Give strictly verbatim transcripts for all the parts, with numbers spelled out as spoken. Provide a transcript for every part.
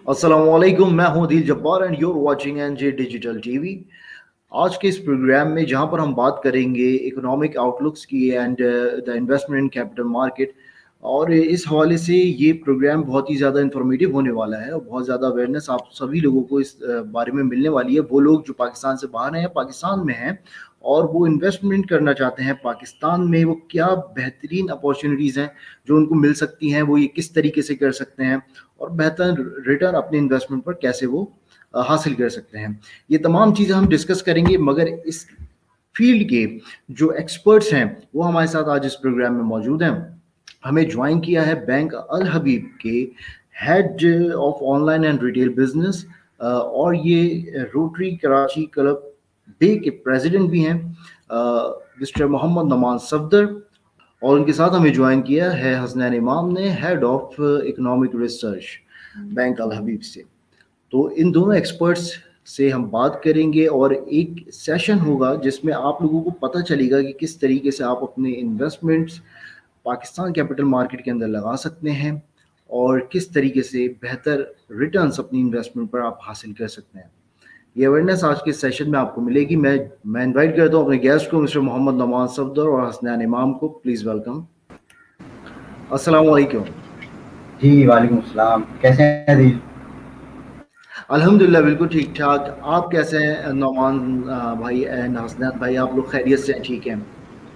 अस्सलामुअलैकुम, मैं हूं Dil Jabbar and you're watching NJ digital TV. आज के इस प्रोग्राम में जहां पर हम बात करेंगे इकोनॉमिक आउटलुक्स की and the investment in capital market, और इस हवाले से ये प्रोग्राम बहुत ही ज़्यादा इन्फॉर्मेटिव होने वाला है और बहुत ज़्यादा अवेयरनेस आप सभी लोगों को इस uh, बारे में मिलने वाली है। वो लोग जो पाकिस्तान से बाहर हैं, पाकिस्तान में हैं और वो इन्वेस्टमेंट करना चाहते हैं पाकिस्तान में, वो क्या बेहतरीन अपॉर्चुनिटीज़ हैं जो उनको मिल सकती हैं, वो ये किस तरीके से कर सकते हैं और बेहतर रिटर्न अपने इन्वेस्टमेंट पर कैसे वो हासिल कर सकते हैं। ये तमाम चीज़ें हम डिस्कस करेंगे, मगर इस फील्ड के जो एक्सपर्ट्स हैं वो हमारे साथ आज इस प्रोग्राम में मौजूद हैं। हमें ज्वाइन किया है बैंक अल हबीब के head of online and retail business, और ये रोटरी कराची क्लब बे के प्रेसिडेंट भी हैं, मिस्टर मोहम्मद नमान सफदर। और उनके साथ हमें ज्वाइन किया है हसनैन इमाम ने, head of economic research bank Al Habib से। तो इन दोनों एक्सपर्ट्स से हम बात करेंगे और एक सेशन होगा जिसमें आप लोगों को पता चलेगा कि किस तरीके से आप अपने इन्वेस्टमेंट्स पाकिस्तान कैपिटल मार्केट के अंदर लगा सकते हैं और किस तरीके से बेहतर रिटर्न्स अपनी इन्वेस्टमेंट पर आप हासिल कर सकते हैं। ये अवेयरनेस आज के सेशन में आपको मिलेगी। मैं मैं इनवाइट करता हूँ अपने गेस्ट को, मिस्टर मोहम्मद नमान सफदर और हसनैन इमाम को। Please welcome. अस्सलाम वालेकुम। जी वालेकुम अस्सलाम। कैसे हैं दिल? अल्हम्दुलिल्लाह बिल्कुल ठीक ठाक। आप कैसे हैं नौमान भाई एंड हसनैन भाई? आप लोग खैरियत से हैं? ठीक हैं।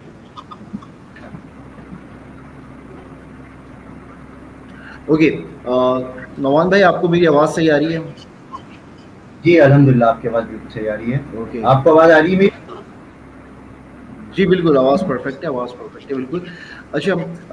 ओके, नौमान भाई आपको मेरी आवाज़ सही आ रही है? जी अल्हम्दुलिल्लाह आपकी आवाज़ बिल्कुल सही आ रही है। ओके, आपको आवाज़ आ रही है मेरी? जी बिल्कुल, आवाज़ परफेक्ट है, आवाज़ परफेक्ट है बिल्कुल। अच्छा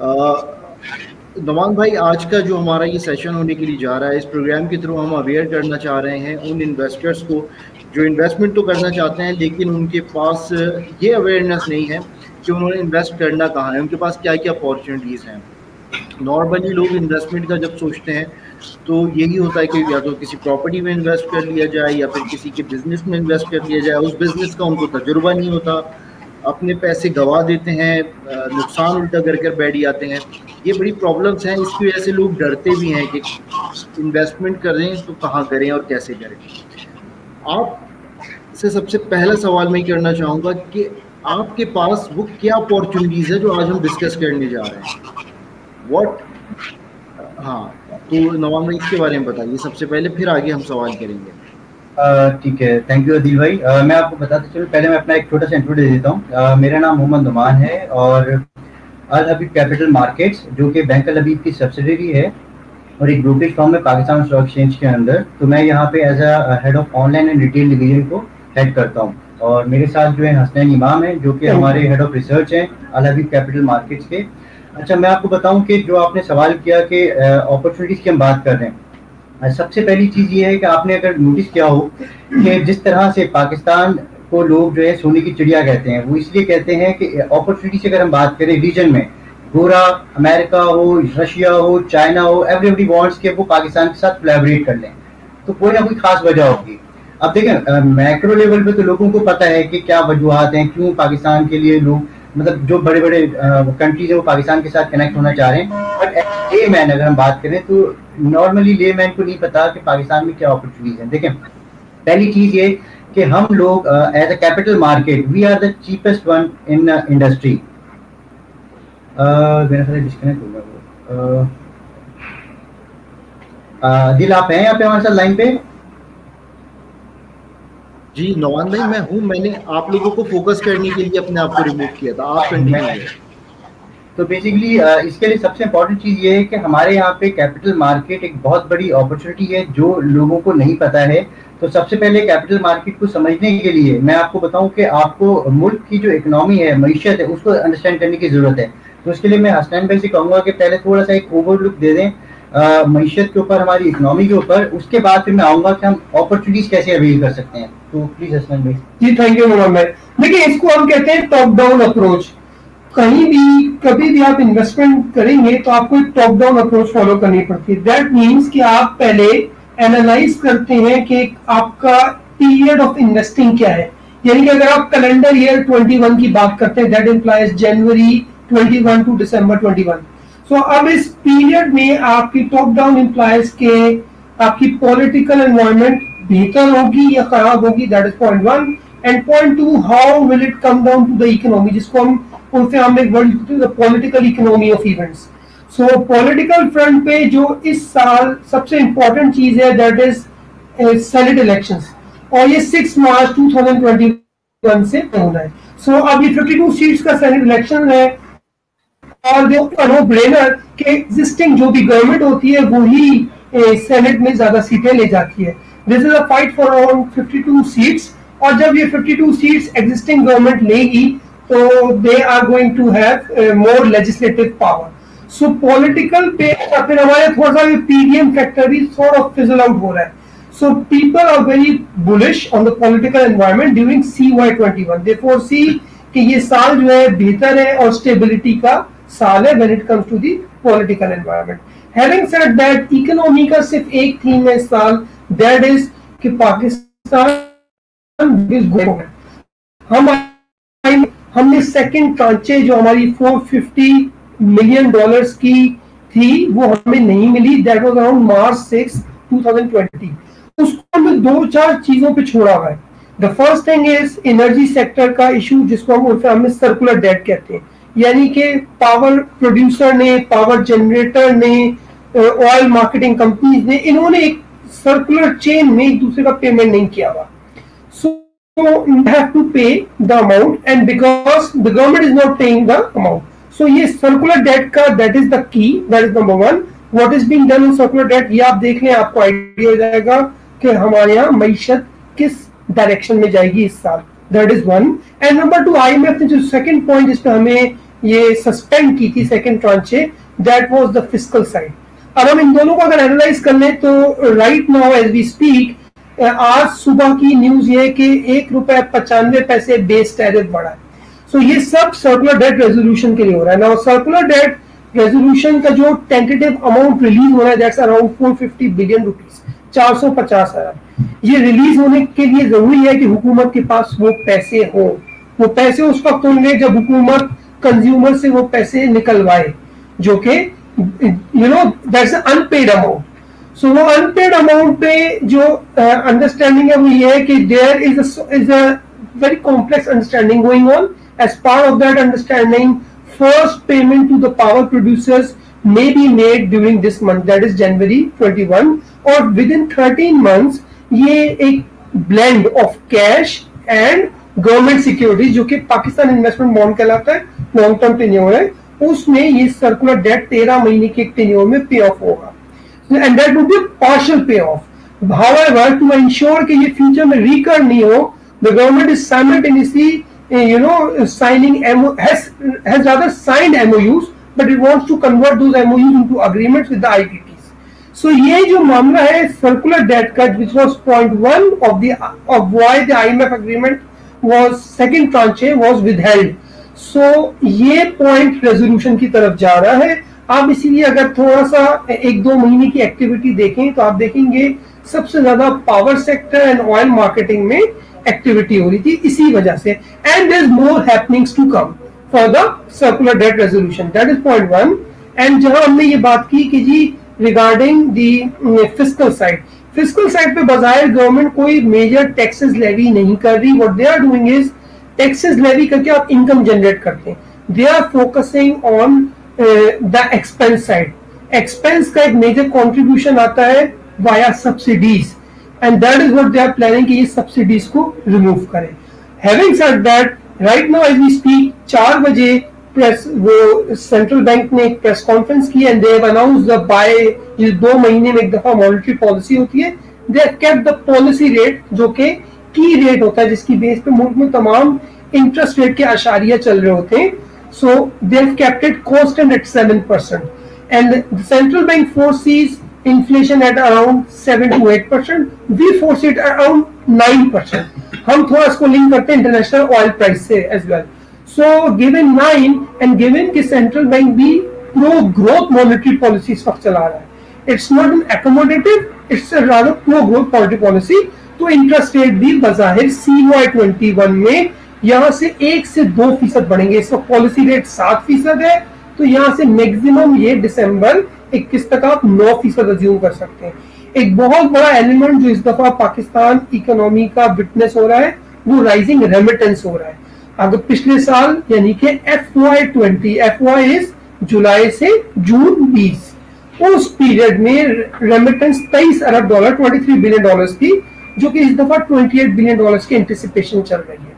नौमान भाई, आज का जो हमारा ये सेशन होने के लिए जा रहा है, इस प्रोग्राम के थ्रू हम अवेयर करना चाह रहे हैं उन इन्वेस्टर्स को जो इन्वेस्टमेंट तो करना चाहते हैं लेकिन उनके पास ये अवेयरनेस नहीं है कि उन्होंने इन्वेस्ट करना कहाँ है, उनके पास क्या क्या अपॉर्चुनिटीज़ हैं। नॉर्मली लोग इन्वेस्टमेंट का जब सोचते हैं तो यही होता है कि या तो किसी प्रॉपर्टी में इन्वेस्ट कर लिया जाए या फिर किसी के बिजनेस में इन्वेस्ट कर लिया जाए। उस बिजनेस का उनको तजुर्बा नहीं होता, अपने पैसे गंवा देते हैं, नुकसान उल्टा कर कर बैठ जाते हैं। ये बड़ी प्रॉब्लम्स हैं, इसकी वजह से लोग डरते भी हैं कि इन्वेस्टमेंट करें तो कहाँ करें और कैसे करें। आप से सबसे पहला सवाल मैं करना चाहूँगा कि आपके पास वो क्या अपॉर्चुनिटीज़ है जो आज हम डिस्कस करने जा रहे हैं, व्हाट। हाँ, तो नवान भाई इसके बारे में बताइए सबसे पहले, फिर आगे हम सवाल करेंगे। ठीक है, थैंक यू अदील भाई। uh, मैं आपको बताता चलूँ, पहले मैं अपना एक छोटा सा इंट्रो दे देता हूँ। uh, मेरा नाम मोहम्मद नमान है और अल हबीब कैपिटल मार्केट्स जो कि बैंक अल हबीब की सब्सिडरी है और एक ब्रोकरेज फर्म है पाकिस्तान स्टॉक एक्सचेंज के अंदर। तो मैं यहाँ पे as a head of online and retail division को हेड करता हूँ और मेरे साथ जो है हसनैन इमाम है जो कि हमारे हेड ऑफ रिसर्च हैं अल हबीब कैपिटल मार्केट्स के। अच्छा, मैं आपको बताऊं कि जो आपने सवाल किया कि अपॉर्चुनिटीज़ की हम बात कर रहे हैं, सबसे पहली चीज़ ये है कि आपने अगर नोटिस किया हो कि जिस तरह से पाकिस्तान को लोग जो है सोने की चिड़िया कहते हैं, वो इसलिए कहते हैं कि अपॉर्चुनिटी से अगर हम बात करें रीजन में, पूरा अमेरिका हो, रशिया हो, चाइना हो, एवरीबडी वांट्स के वो पाकिस्तान के साथ कोलैबोरेट कर लें, तो कोई ना कोई खास वजह होगी। अब देखें मैक्रो लेवल पे तो लोगों को पता है कि क्या वजूहत हैं, क्यों पाकिस्तान के लिए लोग, मतलब जो बड़े बड़े कंट्रीज है वो पाकिस्तान के साथ कनेक्ट होना चाह रहे हैं। बट ले मैन अगर हम बात करें तो नॉर्मली ले मैन को नहीं पता कि पाकिस्तान में क्या अपॉर्चुनिटीज हैं। देखें, पहली चीज ये कि हम लोग as a capital market we are the cheapest one in industry. मेरा ख्याल डिस्कनेक्ट हो गया। दिल आप हैं यहाँ पे हमारे साथ लाइन पे? जी नौमान भाई मैं हूँ, मैंने आप लोगों को फोकस करने के लिए अपने आप को रिमूव किया था, आप कंटिन्यू करें। तो बेसिकली इसके लिए सबसे इम्पोर्टेंट चीज़ ये है कि हमारे यहाँ पे कैपिटल मार्केट एक बहुत बड़ी अपॉर्चुनिटी है जो लोगों को नहीं पता है। तो सबसे पहले कैपिटल मार्केट को समझने के लिए मैं आपको बताऊं कि आपको मुल्क की जो इकोनॉमी है, मईशत है, उसको अंडरस्टैंड करने की ज़रूरत है। तो उसके लिए मैं हसनैन भाई से कहूँगा कि पहले थोड़ा सा एक ओवरलुक दे दें मईशत के ऊपर, हमारी इकोनॉमी के ऊपर। उसके बाद फिर मैं आऊँगा कि हम अपॉर्चुनिटीज़ कैसे अवेल कर सकते हैं। तो प्लीज हसनैन भाई। जी थैंक यू मोहम्मद। देखिए, इसको हम कहते हैं टॉप डाउन अप्रोच। कहीं भी कभी भी आप इन्वेस्टमेंट करेंगे तो आपको एक टॉप डाउन अप्रोच फॉलो करनी पड़ती है। दैट मीन्स कि आप पहले एनालाइज करते हैं कि आपका पीरियड ऑफ इन्वेस्टिंग क्या है। यानी कि अगर आप कैलेंडर ईयर इक्कीस की बात करते हैं, दैट इंप्लाइज जनवरी इक्कीस टू दिसंबर इक्कीस। सो अब इस पीरियड में आपकी टॉप डाउन इंप्लाइज के आपकी पॉलिटिकल एनवायरनमेंट बेहतर होगी या खराब होगी, that is point one. And point two, how will it come down to the economy, जिसको हम उनसे हम एक word political economy of events. So political front पे जो इस साल सबसे इंपॉर्टेंट चीज है दैट इज सेनेट इलेक्शंस, और ये six March two thousand twenty one से होना है. सो so, अब ये फिफ्टी टू सीट्स का सेनेट इलेक्शन है, और जो नो ब्रेनर के एग्जिस्टिंग जो भी गवर्नमेंट होती है वो ही सेनेट में ज्यादा सीटें ले जाती है. This is a fight for around fifty two seats, और जब ये fifty two seats existing government लेगी तो they are going to have more legislative power. So political पे फिर हमारे थोड़ा सा पीडीएम फैक्टर भी सॉर्ट ऑफ फिजल आउट हो रहा है. So people are very bullish on the political environment during C Y twenty-one. They foresee कि ये साल जो है बेहतर है और स्टेबिलिटी का साल है when it comes to the political environment. Having said that, economy का सिर्फ एक थीम है इस साल, that is कि पाकिस्तान is growing. हम हमने सेकंड ट्रांचे जो हमारी फोर फिफ्टी मिलियन डॉलर्स की थी वो हमें नहीं मिली. That was around March sixth, twenty twenty. उसको हमने दो चार चीजों पे छोड़ा हुआ है. The first thing is energy sector का इशू, जिसको हम हमें सर्कुलर डेट कहते हैं, यानी कि पावर प्रोड्यूसर ने, पावर जनरेटर ने, ऑयल मार्केटिंग कंपनीज ने, इन्होंने एक सर्कुलर चेन में एक दूसरे का पेमेंट नहीं किया हुआ. So you have to pay the amount, and because the government is not paying the amount. So ये सर्कुलर डेट का that is the key, that is number one. What is being done in circular debt, ये आप देख लें, आपको idea हो जाएगा कि हमारे यहाँ मईशत किस डायरेक्शन में जाएगी इस साल. That is one. And number two, IMF ने जो सेकंड पॉइंट जिस पे हमें ये सस्पेंड की थी second tranche, that was the fiscal side. अब हम इन दोनों को अगर एनालाइज कर लें तो right now as we speak, आज सुबह की न्यूज ये है कि एक रुपए पचानवे पैसे बेस टैरिफ बढ़ा है. सो ये सब सर्कुलर डेट रेजोल्यूशन के लिए हो रहा है. नाउ सर्कुलर डेट रेजोल्यूशन का जो टेंटेटिव अमाउंट रिलीज हो रहा है that's around four fifty billion rupees, चार सौ पचास हजार. ये रिलीज होने के लिए जरूरी है कि हुकूमत के पास वो पैसे हो. वो पैसे उस वक्त होंगे जब हुकूमत कंज्यूमर से वो पैसे निकलवाए, जो कि you know that's unpaid amount. So वो अनपेड अमाउंट पे जो अंडरस्टैंडिंग uh, है वो ये है कि there is is a very complex understanding going on. As part of that understanding, first payment to the power producers may be made during this month, that is January twenty-one, or within thirteen months ये एक blend of cash and government securities जो कि Pakistan investment bond कहलाता है, long term tenure है, उसमें ये circular date तेरह महीने के एक टेन्योर में पे ऑफ होगा. And that would be partial pay off. However, to ensure कि ये फ्यूचर में रिकर नहीं हो, the government is simultaneously you know signing has has rather signed M O Us, but it wants to convert those M O Us into agreements with the I P Ts. So ये जो मामला है circular debt cut, which was point one of the of why the I M F agreement was second tranche was withheld. So ये point resolution की तरफ जा रहा है. आप इसीलिए अगर थोड़ा सा एक दो महीने की एक्टिविटी देखें तो आप देखेंगे सबसे ज्यादा power sector and oil marketing में एक्टिविटी हो रही थी इसी वजह से. And there is more happenings to come for the circular debt resolution. That is point one. And जहां हमने ये बात की कि जी regarding the fiscal side, fiscal side पे बजाय गवर्नमेंट कोई मेजर टैक्सेस लेवी नहीं कर रही. What they are doing is taxes levy करके आप इनकम जनरेट करते हैं. They are focusing on the expense side. Expense का एक मेजर कॉन्ट्रीब्यूशन आता है via subsidies, and that is what they are planning कि ये सब्सिडीज को रिमूव करें. Having said that, right now as we speak, चार बजे प्रेस वो सेंट्रल बैंक ने एक प्रेस कॉन्फ्रेंस की and they have announced the by, ये दो महीने में एक दफा मॉनेटरी पॉलिसी होती है, they have kept the policy rate जो कि की रेट होता है जिसकी बेस पे मुल्क में तमाम इंटरेस्ट रेट के आशारिया चल रहे होते हैं. So they have kept it constant at seven percent and the central bank foresees inflation at around seven to eight percent. We foresee it around nine percent. हम थोड़ा इसको लिंक करते हैं इंटरनेशनल ऑयल प्राइस से as well. So given nine and given कि central bank भी pro growth monetary policy इस वक्त चला रहा है, it's not an accommodative, it's a rather pro growth monetary policy. तो इंटरेस्ट रेट भी बजाहिर C Y twenty-one में यहाँ से एक से दो फीसद बढ़ेंगे. इस वक्त पॉलिसी रेट सात फीसद है, तो यहाँ से मैक्सिमम ये दिसंबर इक्कीस तक आप नौ फीसद अज्यूम कर सकते हैं. एक बहुत बड़ा एलिमेंट जो इस दफा पाकिस्तान इकोनॉमी का विटनेस हो रहा है वो राइजिंग रेमिटेंस हो रहा है। अगर पिछले साल यानी कि F Y twenty, F Y is July से जून बीस, उस पीरियड में रेमिटेंस तेईस अरब डॉलर तेईस बिलियन डॉलर्स थी, जो कि इस दफा अट्ठाईस बिलियन डॉलर्स की एंटिसिपेशन चल रही है।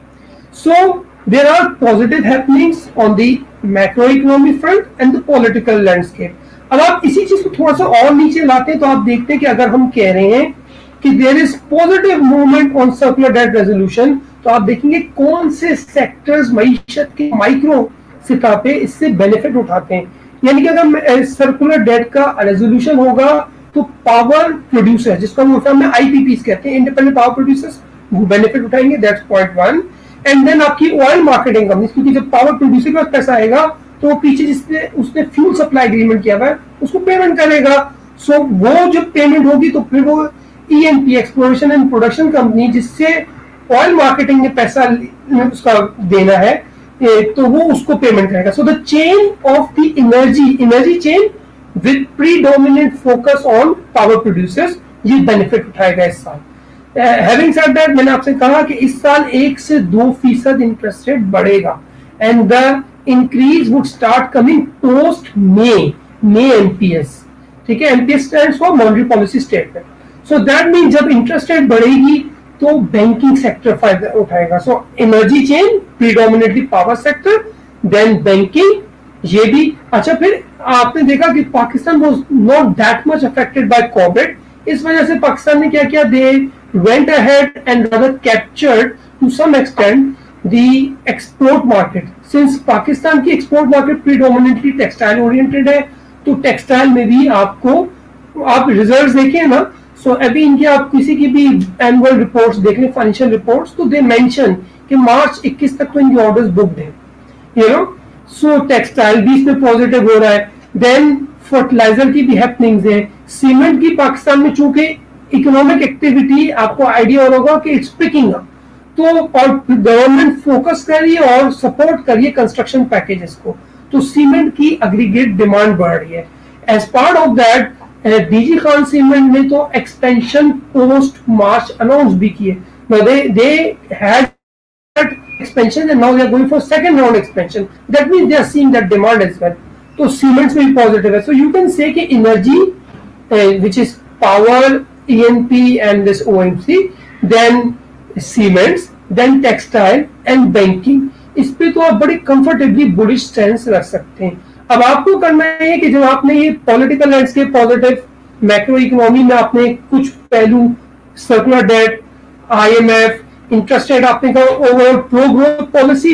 So there are positive happenings on the macro economy front and the political landscape. अब आप इसी चीज को थोड़ा सा और नीचे लाते हैं तो आप देखते हैं कि अगर हम कह रहे हैं कि there is positive movement on circular debt resolution, तो आप देखेंगे कौन से सेक्टर्स मईशत के माइक्रो सतह पे इससे बेनिफिट उठाते हैं। यानी कि अगर सर्कुलर डेट का रेजोल्यूशन होगा तो पावर प्रोड्यूसर, जिसको हम आईपीपीस कहते हैं, इंडिपेंडेंट पावर प्रोड्यूसर्स, वो बेनिफिट उठाएंगे, that's point one. And then आपकी ऑयल मार्केटिंग कंपनी, क्योंकि जब पावर प्रोड्यूसर के पास पैसा आएगा तो पीछे जिसने उसने फ्यूल सप्लाई एग्रीमेंट किया हुआ है उसको पेमेंट करेगा। सो so, वो जब पेमेंट होगी तो फिर वो E and P, exploration and production company, जिससे ऑयल मार्केटिंग में पैसा उसका देना है, तो वो उसको पेमेंट करेगा। So the chain of the energy energy chain with predominant focus on power producers, ये बेनिफिट उठाएगा इस साल। हैविंग सेड दैट, मैंने आपसे कहा कि इस साल एक से दो फीसद इंटरेस्ट रेट बढ़ेगा and the increase would start coming post May May MPS. ठीक है, MPS stands for monetary policy statement. So that mean जब इंटरेस्ट रेट बढ़ेगी तो बैंकिंग सेक्टर फायदा उठाएगा। So energy chain predominantly power sector, then banking, ये भी अच्छा। फिर आपने देखा कि Pakistan was not that much affected by COVID, इस वजह से पाकिस्तान ने क्या किया, they went ahead and rather captured to some extent the export market. Since Pakistan की export market predominantly textile oriented है, तो टेक्सटाइल में भी आपको आप रिजल्ट्स देखिए ना। सो so, अभी इनके आप किसी की भी एनुअल रिपोर्ट्स देख लें, फाइनेंशियल रिपोर्ट्स, तो दे मेंशन कि मार्च इक्कीस तक तो इनके ऑर्डर्स बुक्ड हैं, यू नो। सो टेक्सटाइल भी इसमें पॉजिटिव हो रहा है। देन फर्टिलाइजर की भी हैपनिंग्स है। सीमेंट की पाकिस्तान में चूंकि इकोनॉमिक एक्टिविटी आपको आइडिया हो होगा कि इट्स पिकिंग अप, तो और गवर्नमेंट फोकस कर रही है और सपोर्ट कर रही है कंस्ट्रक्शन पैकेजेस को, तो सीमेंट की एग्रीगेट डिमांड बढ़ रही है। As part of that DG Khan cement ने तो एक्सपेंशन पोस्ट मार्च अनाउंस भी किए। Now they they had that expansion and now they are going for second round expansion. That means they are seeing that demand as well. So cements will be positive. So you can say कि energy, uh, which is power, E N P and this O M C, then cements, then textile and banking. इस पे तो आप बड़ी comfortably bullish stance रख सकते हैं। अब आपको करना है कि जब आपने ये political landscape positive, macro economy में आपने कुछ पहलू, circular debt, IMF, interest rate, आपने कहा overall pro growth policy,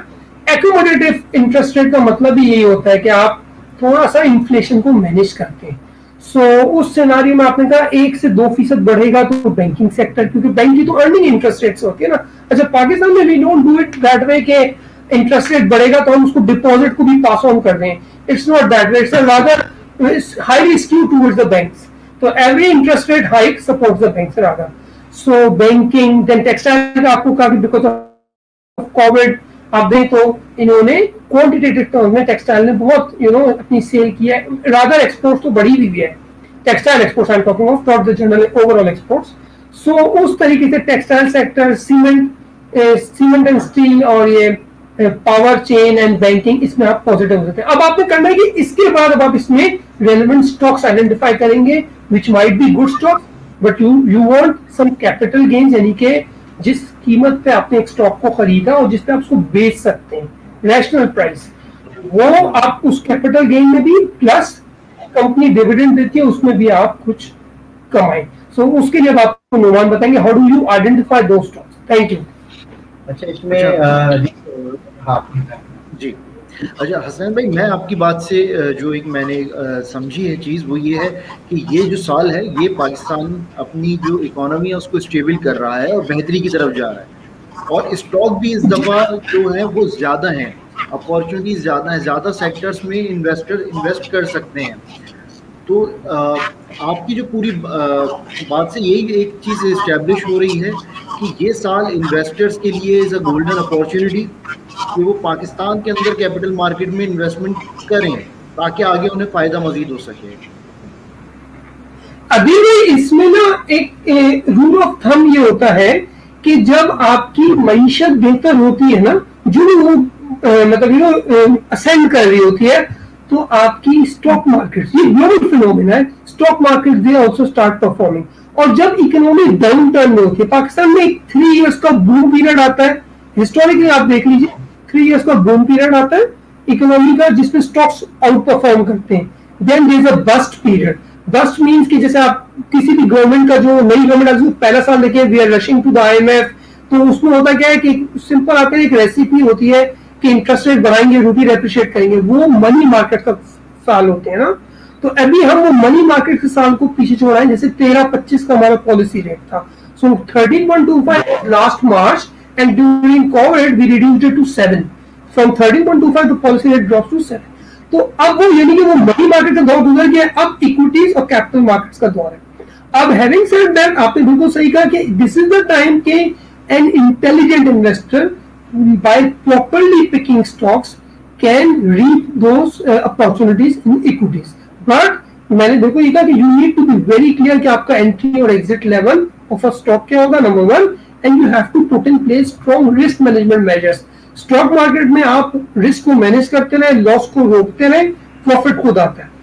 but accommodative interest rate का मतलब ही यही होता है कि आप थोड़ा सा इन्फ्लेशन को मैनेज करते हैं। सो so, उस सिनारियो में आपने कहा एक से दो फीसद बढ़ेगा तो बैंकिंग सेक्टर, क्योंकि बैंक की तो अर्निंग इंटरेस्ट रेट्स होती है ना। अच्छा, पाकिस्तान में we don't do it that way के इंटरेस्ट रेट बढ़ेगा तो हम उसको डिपॉजिट को भी पास ऑन कर दें। It's not that way, it's rather highly skew towards the banks. तो every interest rate hike supports the banks rather. So banking, then textile का आपको कहा कि बिकॉज ऑफ कोविड आप दें तो इन्होंने क्वांटिटेटिव टर्म्स में टेक्सटाइल ने बहुत यू नो अपनी सेल किया है, रादर एक्सपोर्ट्स तो बढ़ी हुई है, textile exports I am talking of, not the general overall exports. So उस तरीके से textile sector, cement cement and steel और ये पावर चेन एंड बैंकिंग, इसमें आप पॉजिटिव हो सकते हैं। अब आपने करना है कि इसके बाद अब आप इसमें रेलेवेंट स्टॉक्स आइडेंटिफाई करेंगे which might be good stocks, but you you want some capital gains, यानी कि जिस कीमत पे आपने एक स्टॉक को खरीदा और जिस पे आप उसको बेच सकते हैं, रैशनल प्राइस, वो आप उस कैपिटल गेन में भी प्लस कंपनी डिविडेंड देती है उसमें भी आप कुछ कमाएं। सो so, उसके लिए आपको नुमान बताएंगे हाउ डू यू आइडेंटिफाई दो स्टॉक्स। Thank you. अच्छा, इसमें हाँ जी, अच्छा हसनैन भाई, मैं आपकी बात से जो एक मैंने समझी है चीज़ वो ये है कि ये जो साल है ये पाकिस्तान अपनी जो इकोनॉमी है उसको स्टेबल कर रहा है और बेहतरी की तरफ जा रहा है, और स्टॉक भी इस दफ़ा जो है वो ज़्यादा हैं, अपॉर्चुनिटीज़ ज़्यादा हैं, ज़्यादा सेक्टर्स में इन्वेस्टर इन्वेस्ट कर सकते हैं। तो आपकी जो पूरी बात से यही एक चीज़ इस्टेब्लिश हो रही है कि ये साल इन्वेस्टर्स के लिए इज़ अ गोल्डन अपॉर्चुनिटी कि वो पाकिस्तान के अंदर कैपिटल मार्केट में इन्वेस्टमेंट करें ताकि आगे उन्हें फ़ायदा मज़ीद हो सके। अभी भी इसमें ना एक रूल ऑफ थंब ये होता है कि जब आपकी मईशत बेहतर होती है ना, जो भी वो आ, मतलब यू नो असेंड कर रही होती है, तो आपकी स्टॉक मार्केट, ये ग्लोबल फिनोमेना है, stock market they also start performing. और जब इकोनॉमिक डाउन टर्न में होती है, पाकिस्तान में एक थ्री इयर्स का बूम पीरियड आता है, हिस्टोरिकली आप देख लीजिए, थ्री इयर्स का बूम पीरियड आता है इकोनॉमी का, जिसमें स्टॉक्स आउट परफॉर्म करते हैं। Then there is a bust period. Bust means कि जैसे आप किसी भी गवर्नमेंट का जो नई गवर्नमेंट आज पहला साल देखें, we are rushing to the IMF, तो उसमें होता क्या है कि सिंपल आता है, एक रेसिपी होती है कि इंटरेस्ट रेट बढ़ाएंगे, रूपी डेप्रिशिएट करेंगे, वो मनी मार्केट का साल होते हैं ना। तो अभी हम वो मनी मार्केट के साल को पीछे छोड़ रहे हैं, जैसे तेरह पच्चीस का हमारा पॉलिसी रेट था, so thirteen point two five last March end during covid we reduced it to seven, from thirteen point two five the policy rate drops to seven. तो अब वो यानी कि वो मनी मार्केट का दौर गुजर गया, अब इक्विटीज और कैपिटल मार्केट्स का दौर है। अब हैविंग सेड दैट, आपने बिल्कुल सही कहा कि दिस इज द टाइम के an intelligent investor by properly picking stocks can reap those opportunities in equities. But मैंने देखो ये कहा कि you need to be very clear कि आपका एंट्री और exit level of a stock क्या होगा, number one, and you have to put in place strong risk management measures. Stock market में आप रिस्क को मैनेज करते रहे, लॉस को रोकते रहे, प्रॉफिट खुद आता है।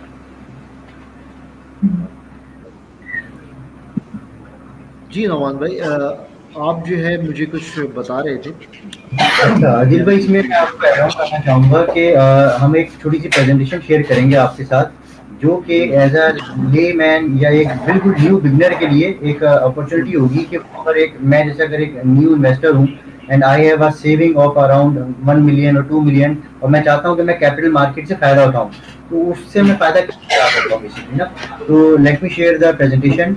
जी नौमान भाई, आप जो है मुझे कुछ बता रहे थे। अच्छा अदिल भाई, इसमें मैं आपको एड ऑन करना चाहूँगा कि हम एक छोटी सी प्रेजेंटेशन शेयर करेंगे आपके साथ, जो कि एज अ लेमैन या एक बिल्कुल न्यू बिगनर के लिए एक अपॉर्चुनिटी होगी कि अगर एक मैं जैसे अगर एक न्यू इन्वेस्टर हूँ and I have a saving of around one million और टू मिलियन और मैं चाहता हूँ कि मैं कैपिटल मार्केट से फायदा उठाऊँ, तो उससे मैं फायदा कैसे उठा सकता हूँ बेसिकली ना। तो let me share the presentation.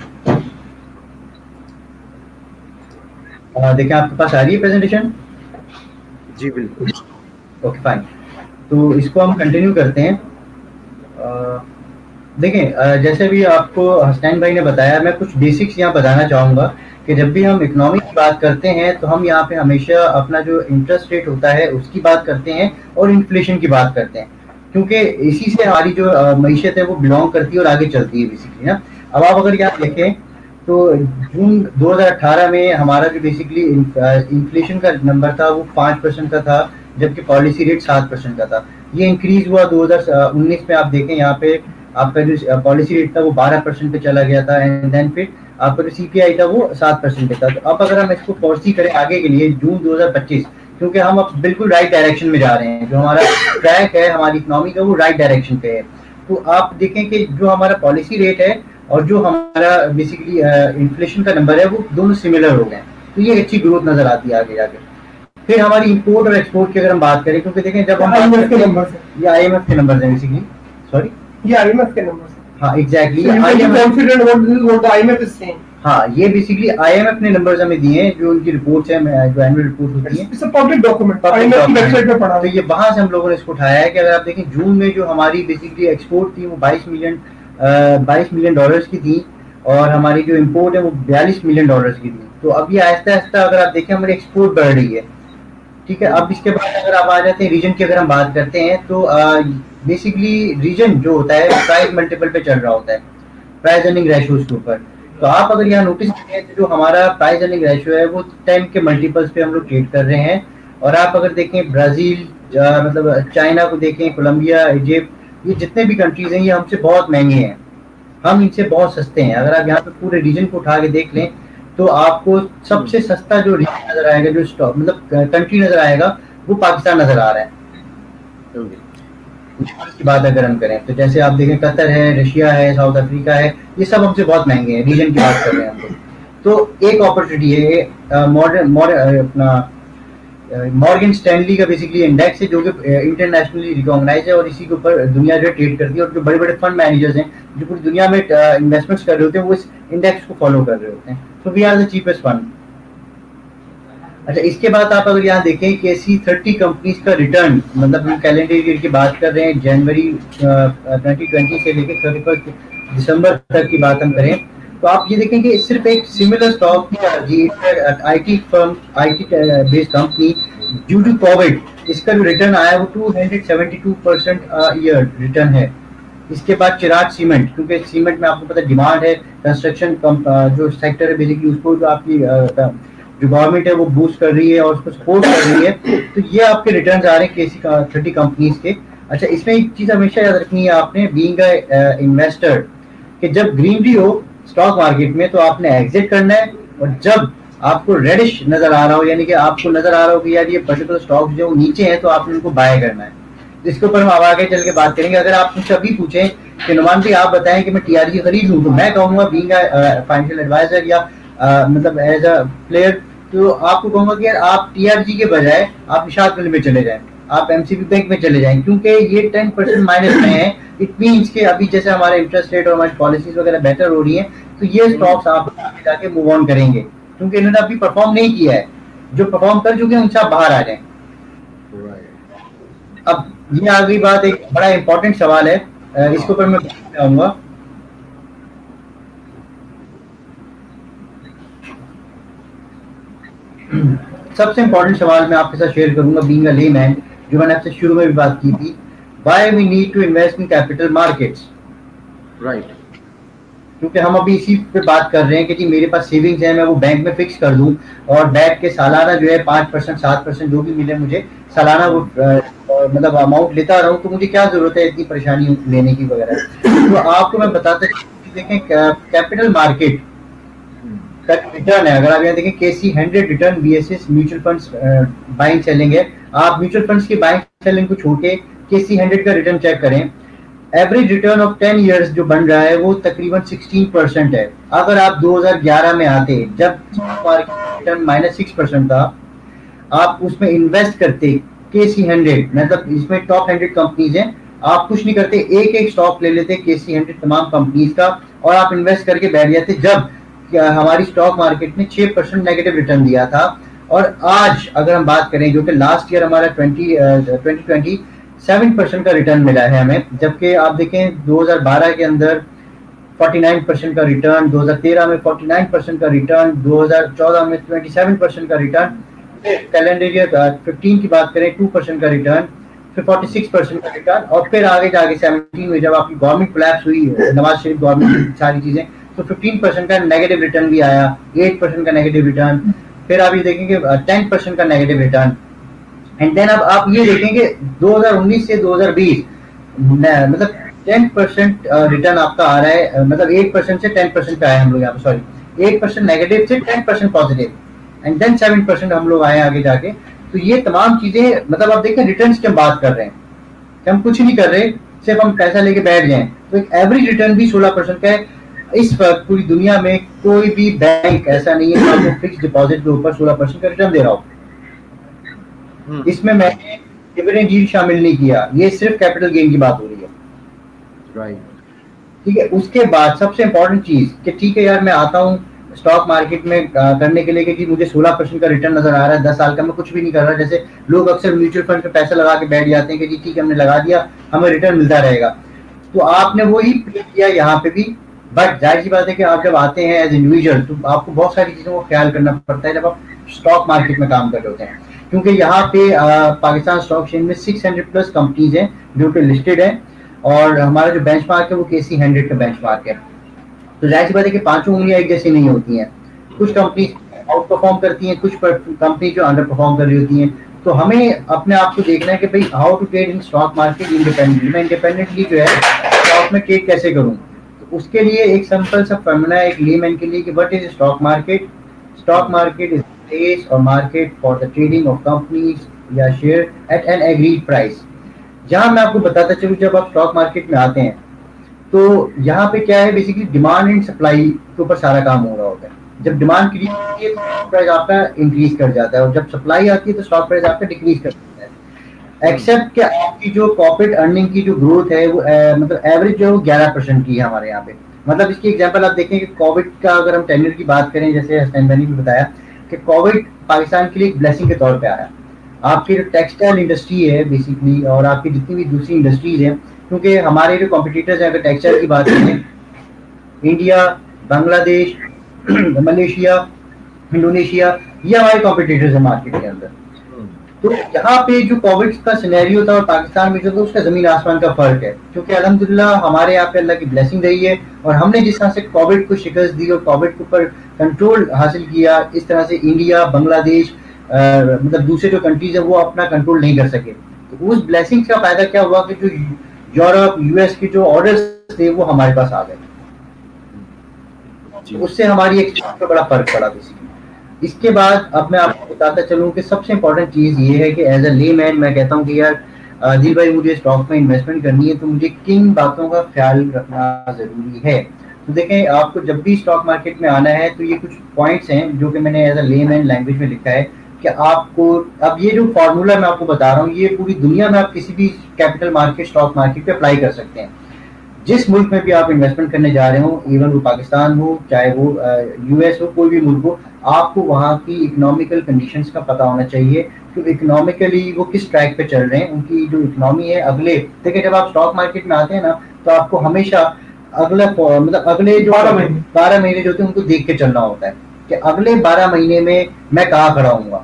देखें आपके पास आ रही है प्रेजेंटेशन? जी बिल्कुल। ओके फाइन, तो इसको हम कंटिन्यू करते हैं। देखें जैसे भी आपको हसनैन भाई ने बताया, मैं कुछ बेसिक्स यहाँ बताना चाहूँगा कि जब भी हम इकोनॉमी की बात करते हैं तो हम यहाँ पे हमेशा अपना जो इंटरेस्ट रेट होता है उसकी बात करते हैं और इन्फ्लेशन की बात करते हैं, क्योंकि इसी से हमारी जो मईशत है वो बिलोंग करती है और आगे चलती है बेसिकली ना। अब आप अगर यहाँ देखें तो जून दो हज़ार अठारह में हमारा जो बेसिकली इन्फ्लेशन का नंबर था वो पाँच परसेंट का था, जबकि पॉलिसी रेट सात परसेंट का था। ये इंक्रीज हुआ दो हज़ार उन्नीस में, आप देखें यहाँ पे आपका जो पॉलिसी रेट था वो बारह परसेंट पे चला गया था, एंड देन फिर आपका जो सीपीआई था वो सात परसेंट पे था। तो अब अगर हम इसको फोर्सी करें आगे के लिए जून दो हज़ार पच्चीस, क्योंकि हम अब बिल्कुल राइट डायरेक्शन में जा रहे हैं, जो हमारा ट्रैक है हमारी इकोनॉमी का वो राइट डायरेक्शन पे है। तो आप देखें कि जो हमारा पॉलिसी रेट है और जो हमारा बेसिकली इन्फ्लेशन का नंबर है वो दोनों सिमिलर हो गए, तो ये अच्छी ग्रोथ नजर आती है आगे जाके। फिर हमारी इंपोर्ट और एक्सपोर्ट की अगर हम बात करें, क्योंकि देखें जब हम आईएमएफ के नंबर से, ये आईएमएफ के नंबर हैं बेसिकली, सॉरी ये आईएमएफ के नंबर से, हाँ exactly, confident what the IMF is saying. हाँ ये बेसिकली आईएमएफ ने नंबर्स हमें दिए हैं, जो उनकी रिपोर्ट्स है, जो एनुअल रिपोर्ट होती है, it's a public document, IMF की वेबसाइट पे पढ़ा। तो ये वहां से हम लोगों ने इसको उठाया है कि अगर आप देखें जून में जो हमारी बेसिकली एक्सपोर्ट थी वो बाईस मिलियन बाईस मिलियन डॉलर्स की थी और हमारी जो इंपोर्ट है वो बयालीस मिलियन डॉलर्स की थी। तो अब ये आहिस्ता आहिस्ता अगर आप देखें हमारी एक्सपोर्ट बढ़ रही है, ठीक है। अब इसके बाद अगर आप आ जाते हैं रीजन की अगर हम बात करते हैं तो बेसिकली रीजन जो होता है प्राइस मल्टीपल पे चल रहा होता है, प्राइस अर्निंग रेशियोज के ऊपर। तो आप अगर यहाँ नोटिस करें तो जो हमारा प्राइस अर्निंग रेशियो है वो टेन के मल्टीपल्स पे हम लोग ट्रेड कर रहे हैं। और आप अगर देखें ब्राजील, मतलब चाइना को देखें, कोलंबिया, इजिप्ट, ये जितने भी कंट्रीज हैं ये हमसे बहुत महंगे हैं, हम इनसे बहुत सस्ते हैं। अगर आप यहाँ पे पूरे रीजन को उठा के देख लें तो आपको सबसे सस्ता जो रीजन नजर आएगा, जो स्टॉक मतलब कंट्री नजर आएगा, वो पाकिस्तान नजर आ रहा है। की बात अगर हम करें तो जैसे आप देखें कतर है, रशिया है, साउथ अफ्रीका है, ये सब हमसे बहुत महंगे हैं, रीजन की बात कर रहे हैं हम लोग। तो एक अपॉर्चुनिटी है मॉडर्न मॉडर्न अपना मॉर्गन स्टैनली का बेसिकली इंडेक्स है, जो कि इंटरनेशनली रिकॉग्नाइज है और इसी के ऊपर दुनिया जो ट्रेड करती है। और जो बड़े बड़े फंड मैनेजर्स हैं जो पूरी दुनिया में इन्वेस्टमेंट्स कर रहे होते हैं वो इस इंडेक्स को फॉलो कर रहे होते हैं। तो we are the cheapest fund. अच्छा, इसके बाद आप अगर यहाँ देखें कि ऐसी थर्टी कंपनीज का रिटर्न, मतलब हम कैलेंडर ईयर की बात कर रहे हैं, जनवरी ट्वेंटी ट्वेंटी से लेकर थर्टी फर्स्ट दिसंबर तक की बात हम करें, तो आप ये देखें कि सिर्फ एक similar stock IT firm, IT based company, due to covid इसका जो रिटर्न आया वो two hundred seventy two percent year return है। इसके बाद चिराग सीमेंट, क्योंकि सीमेंट में आपको पता डिमांड है, कंस्ट्रक्शन जो सेक्टर है बेसिकली उसको जो आपकी जो गवर्नमेंट है वो बूस्ट कर रही है और उसको सपोर्ट कर रही है, तो ये आपके रिटर्न्स आ रहे हैं केसी का थर्टी कंपनीज के। अच्छा, इसमें एक चीज हमेशा याद रखनी है आपने बीइंग अ इन्वेस्टर, कि जब ग्रीनरी हो स्टॉक मार्केट में तो आपने एग्जिट करना है, और जब आपको रेडिश नजर आ रहा हो, यानी कि आपको नजर आ रहा हो कि यार ये पर्टिकुलर स्टॉक्स जो नीचे हैं, तो आपने उनको बाय करना है। इसके ऊपर हम आगे चल के बात करेंगे। अगर आप मुझसे अभी पूछें कि नुमान भाई आप बताएं कि मैं टीआरजी खरीद लूं, तो मैं कहूंगा बीइंग अ फाइनेंशियल एडवाइजर या आ, मतलब एज अ प्लेयर, तो आपको कहूंगा कि यार आप टीआरजी के बजाय आप निशात मिल में चले जाएं, आप एमसीबी बैंक में चले जाएं, क्योंकि ये टेन परसेंट माइनस में है। इट मीन्स कि अभी जैसे हमारे इंटरेस्ट रेट और हमारी पॉलिसीज वगैरह बेटर हो रही हैं, तो ये स्टॉक्स आप आगे जाके मूव ऑन करेंगे, क्योंकि इन्होंने अभी परफॉर्म नहीं किया है। जो परफॉर्म कर चुके हैं उनसे आप बाहर आ जाएं। अब ये आ गई बात, एक बड़ा इंपॉर्टेंट सवाल है, इसके ऊपर मैं बताऊंगा। सबसे इंपॉर्टेंट सवाल मैं आपके साथ शेयर करूंगा बीइंग अ लेमैन, जो मैंने आपसे शुरू में भी बात की थी, why we need to invest in capital markets. Right, क्योंकि हम अभी इसी पे बात कर रहे हैं कि जी मेरे पास सेविंग्स है, मैं वो बैंक में फिक्स कर दूं और बैठ के सालाना जो है पाँच परसेंट सात परसेंट जो भी मिले मुझे सालाना वो मतलब अमाउंट लेता रहूं, तो मुझे क्या जरूरत है इतनी परेशानी लेने की वगैरह। तो आपको मैं बताता हूं, देखें कैपिटल मार्केट का रिटर्न है, अगर आप यहाँ देखें केसी हंड्रेड रिटर्न बीएसएस म्यूचुअल फंड्स बाइंग सेलिंग है, आप म्यूचुअल फंड्स की बाइंग सेलिंग को छोड़ के केसी हंड्रेड का रिटर्न चेक करें, average return of ten years जो बन रहा है वो तकरीबन सोलह परसेंट है। अगर आप दो हज़ार ग्यारह में आते जब रिटर्न माइनस सिक्स परसेंट था, आप उसमें इन्वेस्ट करते केसी हंड्रेड, मतलब इसमें टॉप हंड्रेड कंपनीज हैं, आप कुछ नहीं करते, एक एक स्टॉक ले लेते केसी हंड्रेड तमाम कंपनीज का और आप इन्वेस्ट करके बैठ जाते, जब हमारी स्टॉक मार्केट ने छह परसेंट नेगेटिव रिटर्न दिया था। और आज अगर हम बात करें, जो कि लास्ट ईयर हमारा ट्वेंटी ट्वेंटी सेवन परसेंट का रिटर्न मिला है हमें, जबकि आप देखें दो हज़ार बारह के अंदर उनचास परसेंट का रिटर्न, दो हज़ार तेरह में उनचास परसेंट का रिटर्न, दो हज़ार चौदह में सत्ताईस परसेंट का रिटर्न, कैलेंडर ईयर पंद्रह की बात करें टू परसेंट का रिटर्न, फिर छियालीस परसेंट का रिटर्न, और फिर आगे जाके सत्रह में जब आपकी गवर्नमेंट कोलैप्स हुई, नवाज शरीफ गवर्नमेंट सारी चीजें, तो पंद्रह परसेंट का नेगेटिव रिटर्न भी आया, आठ परसेंट का नेगेटिव रिटर्न, फिर आप ये देखेंगे दस परसेंट का नेगेटिव रिटर्न। एंड देन अब आप ये देखेंगे दो हज़ार उन्नीस से दो हज़ार बीस मतलब दस परसेंट रिटर्न आपका आ रहा है, मतलब आठ परसेंट से दस परसेंट पे आए हम लोग यहाँ पे, सॉरी आठ परसेंट नेगेटिव से दस परसेंट पॉजिटिव, एंड देन सात परसेंट हम लोग आए आगे जाके। तो ये तमाम चीजें, मतलब आप देखें रिटर्न्स की हम बात कर रहे हैं कि हम कुछ नहीं कर रहे, सिर्फ हम पैसा लेके बैठ जाएं, तो एक एवरेज रिटर्न भी सोलह परसेंट का है। इस वक्त पूरी दुनिया में कोई भी बैंक ऐसा नहीं है जो आपको फिक्स डिपॉजिट के ऊपर सोलह परसेंट का रिटर्न दे रहा हो। इसमें मैंने डिविडेंड यील्ड शामिल नहीं किया, ये सिर्फ कैपिटल गेन की बात हो रही है। राइट, ठीक है। उसके बाद सबसे इंपॉर्टेंट चीज कि ठीक है यार, मैं आता हूँ स्टॉक मार्केट में करने के लिए कि मुझे सोलह परसेंट का रिटर्न नजर आ रहा है, दस साल का मैं कुछ भी नहीं कर रहा। जैसे लोग अक्सर म्यूचुअल फंड में पैसा लगा के बैठ जाते हैं कि जी ठीक है हमने लगा दिया, हमें रिटर्न मिलता रहेगा, तो आपने वही किया यहाँ पे भी। बट जाहिर सी बात है कि आप जब आते हैं एज इंडिविजुअल, तो आपको बहुत सारी चीजों को ख्याल करना पड़ता है जब आप स्टॉक मार्केट में काम कर रहे होते हैं, क्योंकि यहाँ पे आ, पाकिस्तान स्टॉक एक्सचेंज में छह सौ प्लस कंपनीज हैं जो कि लिस्टेड है, और हमारा जो बेंचमार्क है वो केसी हंड्रेड का बेंचमार्क है। तो जाहिर सी बात है कि पांचों उंगलियां एक जैसी नहीं होती हैं, कुछ कंपनी आउट परफॉर्म करती हैं, कुछ कंपनी जो अंडर परफॉर्म कर रही होती हैं। तो हमें अपने आप को देखना है कि भाई how to trade in stock market independently, मैं इंडिपेंडेंटली जो है स्टॉक में ट्रेड कैसे करूँ। तो उसके लिए एक सिंपल सा फॉर्मूला है एक लेमैन के लिए कि what is stock market. Stock market is place or market for the trading of companies या share at an agreed price। जहां मैं आपको बताता चलूं, जब आप स्टॉक मार्केट में आते हैं तो यहाँ पे क्या है, बेसिकली डिमांड एंड सप्लाई के ऊपर सारा काम हो रहा होता है। जब डिमांड क्रिएट होती है तो स्टॉक प्राइस आपका इंक्रीज कर जाता है, और जब सप्लाई आती है तो स्टॉक प्राइस आपका डिक्रीज कर जाता है। एक्सेप्ट कि आपकी जो कॉर्पोरेट अर्निंग की जो ग्रोथ है वो ए, मतलब एवरेज जो है वो ग्यारह परसेंट की है हमारे यहाँ पे। मतलब इसकी एग्जाम्पल आप देखें कि कोविड का अगर हम टेन्योर की बात करें, जैसे हसन भाई ने भी बताया कि कोविड पाकिस्तान के लिए एक ब्लेसिंग के तौर पे आया। आपकी जो टेक्सटाइल इंडस्ट्री है बेसिकली, और आपकी जितनी भी दूसरी इंडस्ट्रीज हैं, क्योंकि हमारे जो कॉम्पिटिटर्स हैं, अगर टेक्सटाइल की बात करें, इंडिया, बांग्लादेश, मलेशिया, इंडोनेशिया, ये हमारे कॉम्पिटिटर्स हैं मार्केट के अंदर। तो यहाँ पे जो कोविड का सिनेरियो था और पाकिस्तान में जो था उसका जमीन आसमान का फर्क है, क्योंकि अल्हम्दुलिल्लाह हमारे यहाँ पे अल्लाह की ब्लेसिंग रही है और हमने जिस तरह से कोविड को शिकस्त दी और कोविड के ऊपर कंट्रोल हासिल किया, इस तरह से इंडिया, बांग्लादेश, मतलब दूसरे जो कंट्रीज है वो अपना कंट्रोल नहीं कर सके। तो उस ब्लेसिंग का फायदा क्या हुआ कि जो यूरोप, यूएस के जो ऑर्डर्स थे वो हमारे पास आ गए, उससे हमारी एक्सचेंज पे बड़ा फर्क पड़ा बेसिकली। इसके बाद अब मैं आपको बताता चलूं कि सबसे इम्पोर्टेंट चीज ये है कि एज अ लेमैन मैं कहता हूं कि यार दिल भाई मुझे स्टॉक में इन्वेस्टमेंट करनी है तो मुझे किन बातों का ख्याल रखना जरूरी है। तो देखें, आपको जब भी स्टॉक मार्केट में आना है तो ये कुछ पॉइंट्स हैं जो कि मैंने एज अ लेमैन लैंग्वेज में लिखा है कि आपको, अब ये जो फॉर्मूला मैं आपको बता रहा हूँ ये पूरी दुनिया में आप किसी भी कैपिटल मार्केट, स्टॉक मार्केट पे अप्लाई कर सकते हैं। जिस मुल्क में भी आप इन्वेस्टमेंट करने जा रहे हो, इवन वो पाकिस्तान हो, चाहे वो यूएस हो, कोई भी मुल्क हो, आपको वहाँ की इकोनॉमिकल कंडीशंस का पता होना चाहिए कि इकोनॉमिकली वो किस ट्रैक पे चल रहे हैं, उनकी जो इकोनॉमी है अगले। देखिए, जब आप स्टॉक मार्केट में आते हैं ना तो आपको हमेशा अगला मतलब अगले जो बारह महीने जो होते हैं उनको देख के चलना होता है कि अगले बारह महीने में मैं कहाँ खड़ा हूँगा।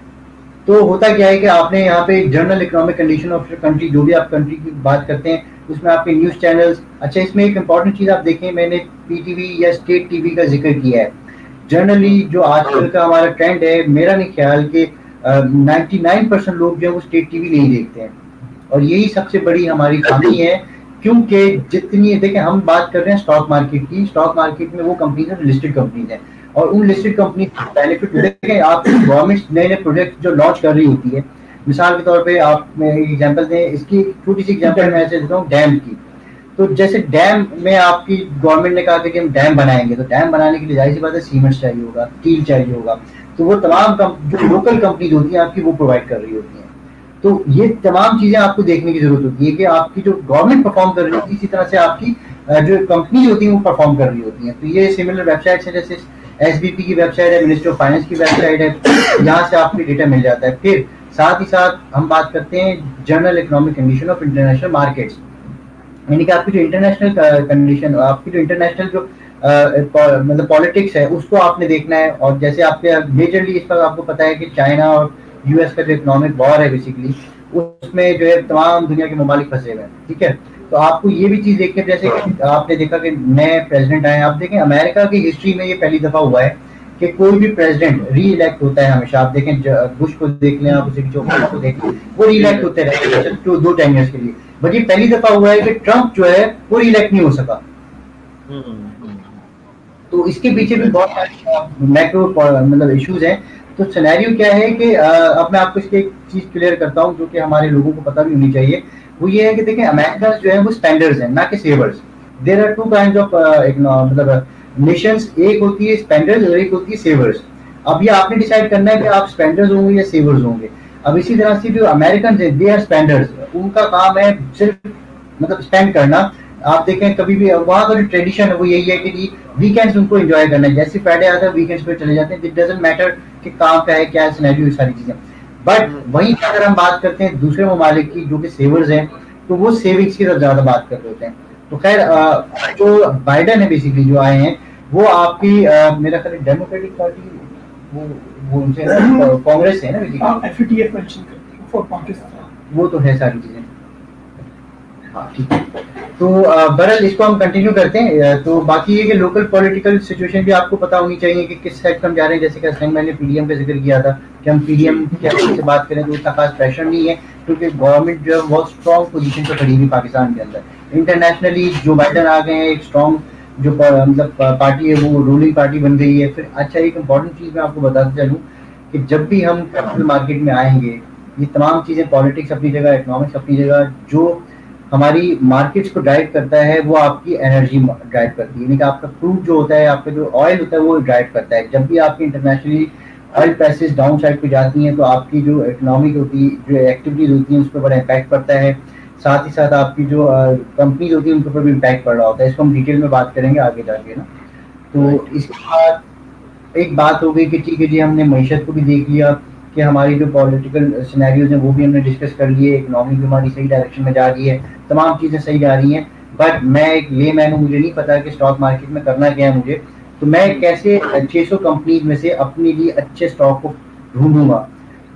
तो होता क्या है कि आपने यहाँ पे general economic condition of country, जो भी आप कंट्री की बात करते हैं उसमें आपके न्यूज चैनल्स, अच्छा इसमें एक इम्पॉर्टेंट चीज आप देखें, मैंने पीटीवी या स्टेट टीवी का जिक्र किया है। जनरली जो आजकल का हमारा ट्रेंड है, मेरा नहीं ख्याल कि नाइन्टी नाइन परसेंट लोग जो है वो स्टेट टीवी नहीं देखते हैं और यही सबसे बड़ी हमारी खामी है, क्योंकि जितनी, देखें हम बात कर रहे हैं स्टॉक मार्केट की, स्टॉक मार्केट में वो कंपनीज है लिस्टेड कंपनीज हैं और उन लिस्टेड कंपनी बेनिफिट देखें, आप गवर्नमेंट नए नए प्रोजेक्ट जो लॉन्च कर रही होती है, मिसाल के तौर पे आप एग्जांपल दें, इसकी छोटी सी एग्जांपल मैं ऐसे देता हूँ डैम की। तो जैसे डैम में आपकी गवर्नमेंट ने कहा कि हम डैम बनाएंगे, तो डैम बनाने के लिए जाहिर सी बात है सीमेंट चाहिए होगा, स्टील चाहिए होगा, तो वो तमाम जो लोकल कंपनीज होती हैं आपकी वो प्रोवाइड कर रही होती हैं। तो ये तमाम चीजें आपको देखने की जरूरत होती है कि आपकी जो गवर्नमेंट परफॉर्म कर रही होती है, इसी तरह से आपकी जो कंपनी होती है वो परफॉर्म कर रही होती है। तो ये सिमिलर वेबसाइट है, जैसे एसबीपी की वेबसाइट है, मिनिस्ट्री ऑफ फाइनेंस की वेबसाइट है, यहाँ से आपको डेटा मिल जाता है। फिर साथ ही साथ हम बात करते हैं general economic condition of international markets, यानी कि आपकी जो इंटरनेशनल कंडीशन, आपकी जो इंटरनेशनल जो मतलब पॉलिटिक्स है उसको आपने देखना है। और जैसे आपके मेजरली इस पर आपको पता है कि चाइना और यूएस का जो इकोनॉमिक वॉर है बेसिकली, उसमें जो है तमाम दुनिया के ममालिक फंसे हुए हैं, ठीक है। तो आपको ये भी चीज देखनी है, जैसे कि आपने देखा कि नए प्रेसिडेंट आए, आप देखें अमेरिका की हिस्ट्री में ये पहली दफा हुआ है कि कोई भी प्रेसिडेंट री इलेक्ट होता है हमेशा। आप देखें बुश को देख लें, आप उसे जो को देख लें, वो री इलेक्ट होते रहे तो दो टेन ईयर्स के लिए, बट ये पहली दफा हुआ है कि ट्रंप जो है वो री इलेक्ट नहीं हो सका। तो इसके पीछे भी बहुत सारे मैक्रो मतलब इश्यूज हैं। तो सिनेरियो क्या है कि अब मैं आपको इसकी एक चीज क्लियर करता हूँ जो कि हमारे लोगों को पता भी होनी चाहिए, वो ये है कि देखें अमेरिका जो है वो स्पेंडर्स हैं ना कि savers. There are two kinds of मतलब नेशंस, एक होती है स्पेंडर्स और एक होती है सेवर्स। अब ये आपने डिसाइड करना है कि आप स्पेंडर्स होंगे या सेवर्स होंगे। अब इसी तरह से जो अमेरिकन है दे आर स्पेंडर्स, उनका काम है सिर्फ मतलब स्पेंड करना। आप देखें कभी भी वहाँ का जो ट्रेडिशन है वो यही है कि वीकेंड्स उनको एंजॉय करना है, जैसे फ्राइडे आता है वीकेंड्स पे चले जाते हैं, इट डजंट मैटर कि काम क्या है, क्या है सिनेरियो, सारी चीजें। बट वहीं अगर हम बात करते हैं दूसरे ममालिक की जो कि सेवर्स हैं, तो वो सेविंग्स की तरफ ज्यादा बात कर रहे होते हैं। तो खैर जो बाइडन है बेसिकली जो आए हैं वो आपकी मेरा ख्याल डेमोक्रेटिक पार्टी वो वो उनसे कांग्रेस है ना, एफएटीएफ मेंशन करते हैं फॉर पाकिस्तान, वो तो है सारी चीजें। हाँ ठीक है, तो बहरहाल इसको हम कंटिन्यू करते हैं। तो बाकी ये कि लोकल पॉलिटिकल सिचुएशन भी आपको पता होनी चाहिए कि किस साइड पर हम जा रहे हैं। जैसे कि मैंने पीडीएम का जिक्र किया था कि हम पीडीएम के से बात करें तो उतना खास प्रेशर नहीं है, क्योंकि गवर्नमेंट जो है बहुत स्ट्रॉन्ग पोजीशन पर खड़ी हुई पाकिस्तान के अंदर। इंटरनेशनली जो बाइडन आ गए हैं, एक स्ट्रॉन्ग जो मतलब पार्टी है वो रूलिंग पार्टी बन गई है। फिर अच्छा एक इम्पॉर्टेंट चीज मैं आपको बताते चलूँ कि जब भी हम कैपिटल मार्केट में आएंगे, ये तमाम चीजें, पॉलिटिक्स अपनी जगह, इकोनॉमिक्स अपनी जगह, जो हमारी मार्केट्स को ड्राइव करता है वो आपकी एनर्जी ड्राइव करती है, यानी कि आपका क्रूड जो होता है, आपका जो ऑयल होता है वो ड्राइव करता है। जब भी आपकी internationally oil prices down side पे जाती हैं तो आपकी जो इकोनॉमिक होती है, जो एक्टिविटीज होती हैं उस पर बड़ा इम्पैक्ट पड़ता है। साथ ही साथ आपकी जो कंपनीज होती है उनके ऊपर भी इम्पैक्ट पड़ रहा होता है। इसको हम डिटेल में बात करेंगे आगे जाके ना। तो इसके बाद एक बात हो गई कि ठीक है जी, हमने मईशत को भी देख लिया कि हमारी जो पॉलिटिकल सिनेरियोज हैं वो भी हमने डिस्कस कर लिए, इकोनॉमी भी हमारी सही डायरेक्शन में जा रही है, तमाम चीज़ें सही जा रही हैं। बट मैं एक ले मैन हूँ, मुझे नहीं पता कि स्टॉक मार्केट में करना क्या है मुझे, तो मैं कैसे छह सौ कंपनीज में से अपने लिए अच्छे स्टॉक को ढूंढूंगा।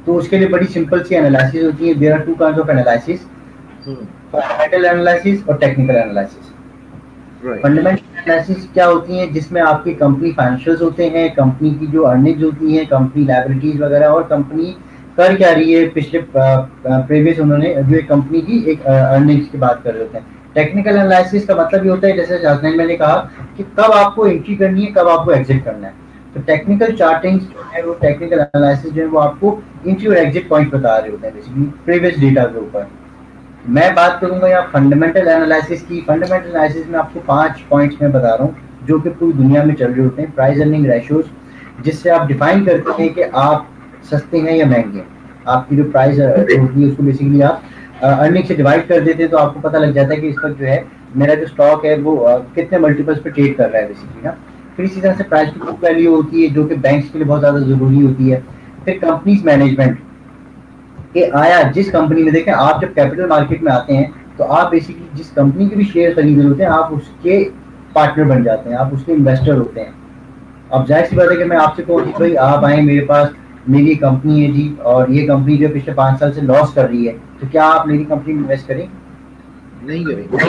तो उसके लिए बड़ी सिंपल सी एनालिसिस होती है। There are two kinds of analysis, fundamental analysis और टेक्निकल एनालिसिस। फंडामेंटल एनालिसिस क्या होती है, जिसमें आपकी कंपनी फाइनेंशियल्स होते हैं, कंपनी की जो अर्निंग्स होती हैं, कंपनी लायबिलिटीज वगैरह, और कंपनी कर क्या रही है पिछले प्रीवियस उन्होंने जो कंपनी की एक अर्निंग्स की बात कर रहे होते हैं। टेक्निकल एनालिसिस का मतलब ये होता है, जैसे शासनैन मैंने कहा कि कब आपको एंट्री करनी है, कब आपको एग्जिट करना है। तो टेक्निकल चार्टिंग जो है वो टेक्निकल एनालिसिस जो है वो आपको एंट्री और एग्जिट पॉइंट बता रहे होते हैं बेसिकली प्रीवियस डेटा के ऊपर। मैं बात करूंगा यहाँ फंडामेंटल एनालिसिस की। फंडामेंटल एनालिसिस में आपको पांच पॉइंट्स में बता रहा हूँ जो कि पूरी दुनिया में चल रहे होते हैं। प्राइस अर्निंग रेशियोज, जिससे आप डिफाइन करते हैं कि आप सस्ते हैं या महंगे हैं। आपकी जो प्राइस होती है उसको बेसिकली आप अर्निंग से डिवाइड कर देते हैं, तो आपको पता लग जाता है कि इस वक्त जो है मेरा जो स्टॉक है वो कितने मल्टीपल्स पे ट्रेड कर रहा है बेसिकली ना। फिर इसी तरह से प्राइस टू बुक वैल्यू होती है जो कि बैंक्स के लिए बहुत ज़्यादा ज़रूरी होती है। फिर कंपनीज मैनेजमेंट के आया जिस कंपनी में, देखें आप जब कैपिटल मार्केट में आते हैं तो आप बेसिकली जिस कंपनी के भी शेयर खरीद रहे होते हैं आप उसके पार्टनर बन जाते हैं, आप उसके इन्वेस्टर होते हैं। अब जाहिर सी बात है कि मैं आपसे कहूँ कि भाई आप आए मेरे पास, मेरी कंपनी है जी और ये कंपनी जो पिछले पाँच साल से लॉस कर रही है, तो क्या आप मेरी कंपनी में इन्वेस्ट करें? नहीं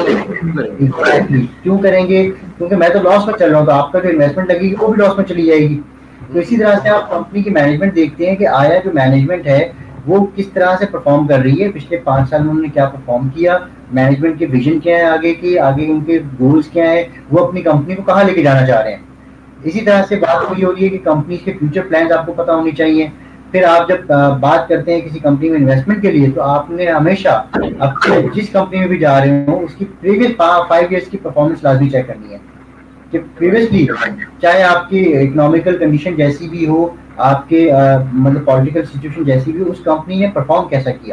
करेंगे। क्यों करेंगे? क्योंकि मैं तो लॉस में चल रहा हूँ, तो आपका जो इन्वेस्टमेंट लगेगी वो भी लॉस में चली जाएगी। तो इसी तरह से आप कंपनी की मैनेजमेंट देखते हैं कि आया जो मैनेजमेंट है वो किस तरह से परफॉर्म कर रही है, पिछले पाँच साल में उन्होंने क्या परफॉर्म किया, मैनेजमेंट के विजन क्या है आगे की, आगे उनके गोल्स क्या है, वो अपनी कंपनी को कहाँ लेके जाना चाह रहे हैं। इसी तरह से बात हुई हो रही है कि कंपनी के फ्यूचर प्लान्स आपको पता होनी चाहिए। फिर आप जब बात करते हैं किसी कंपनी में इन्वेस्टमेंट के लिए, तो आपने हमेशा आपके जिस कंपनी में भी जा रहे हो उसकी प्रीवियस फाइव इयर्स की परफॉर्मेंस लाजमी चेक करनी है कि प्रीवियसली चाहे आपकी इकोनॉमिकल कंडीशन जैसी भी हो, आपके आ, मतलब पॉलिटिकल सिचुएशन जैसी भी हो, उस कंपनी ने परफॉर्म कैसा किया।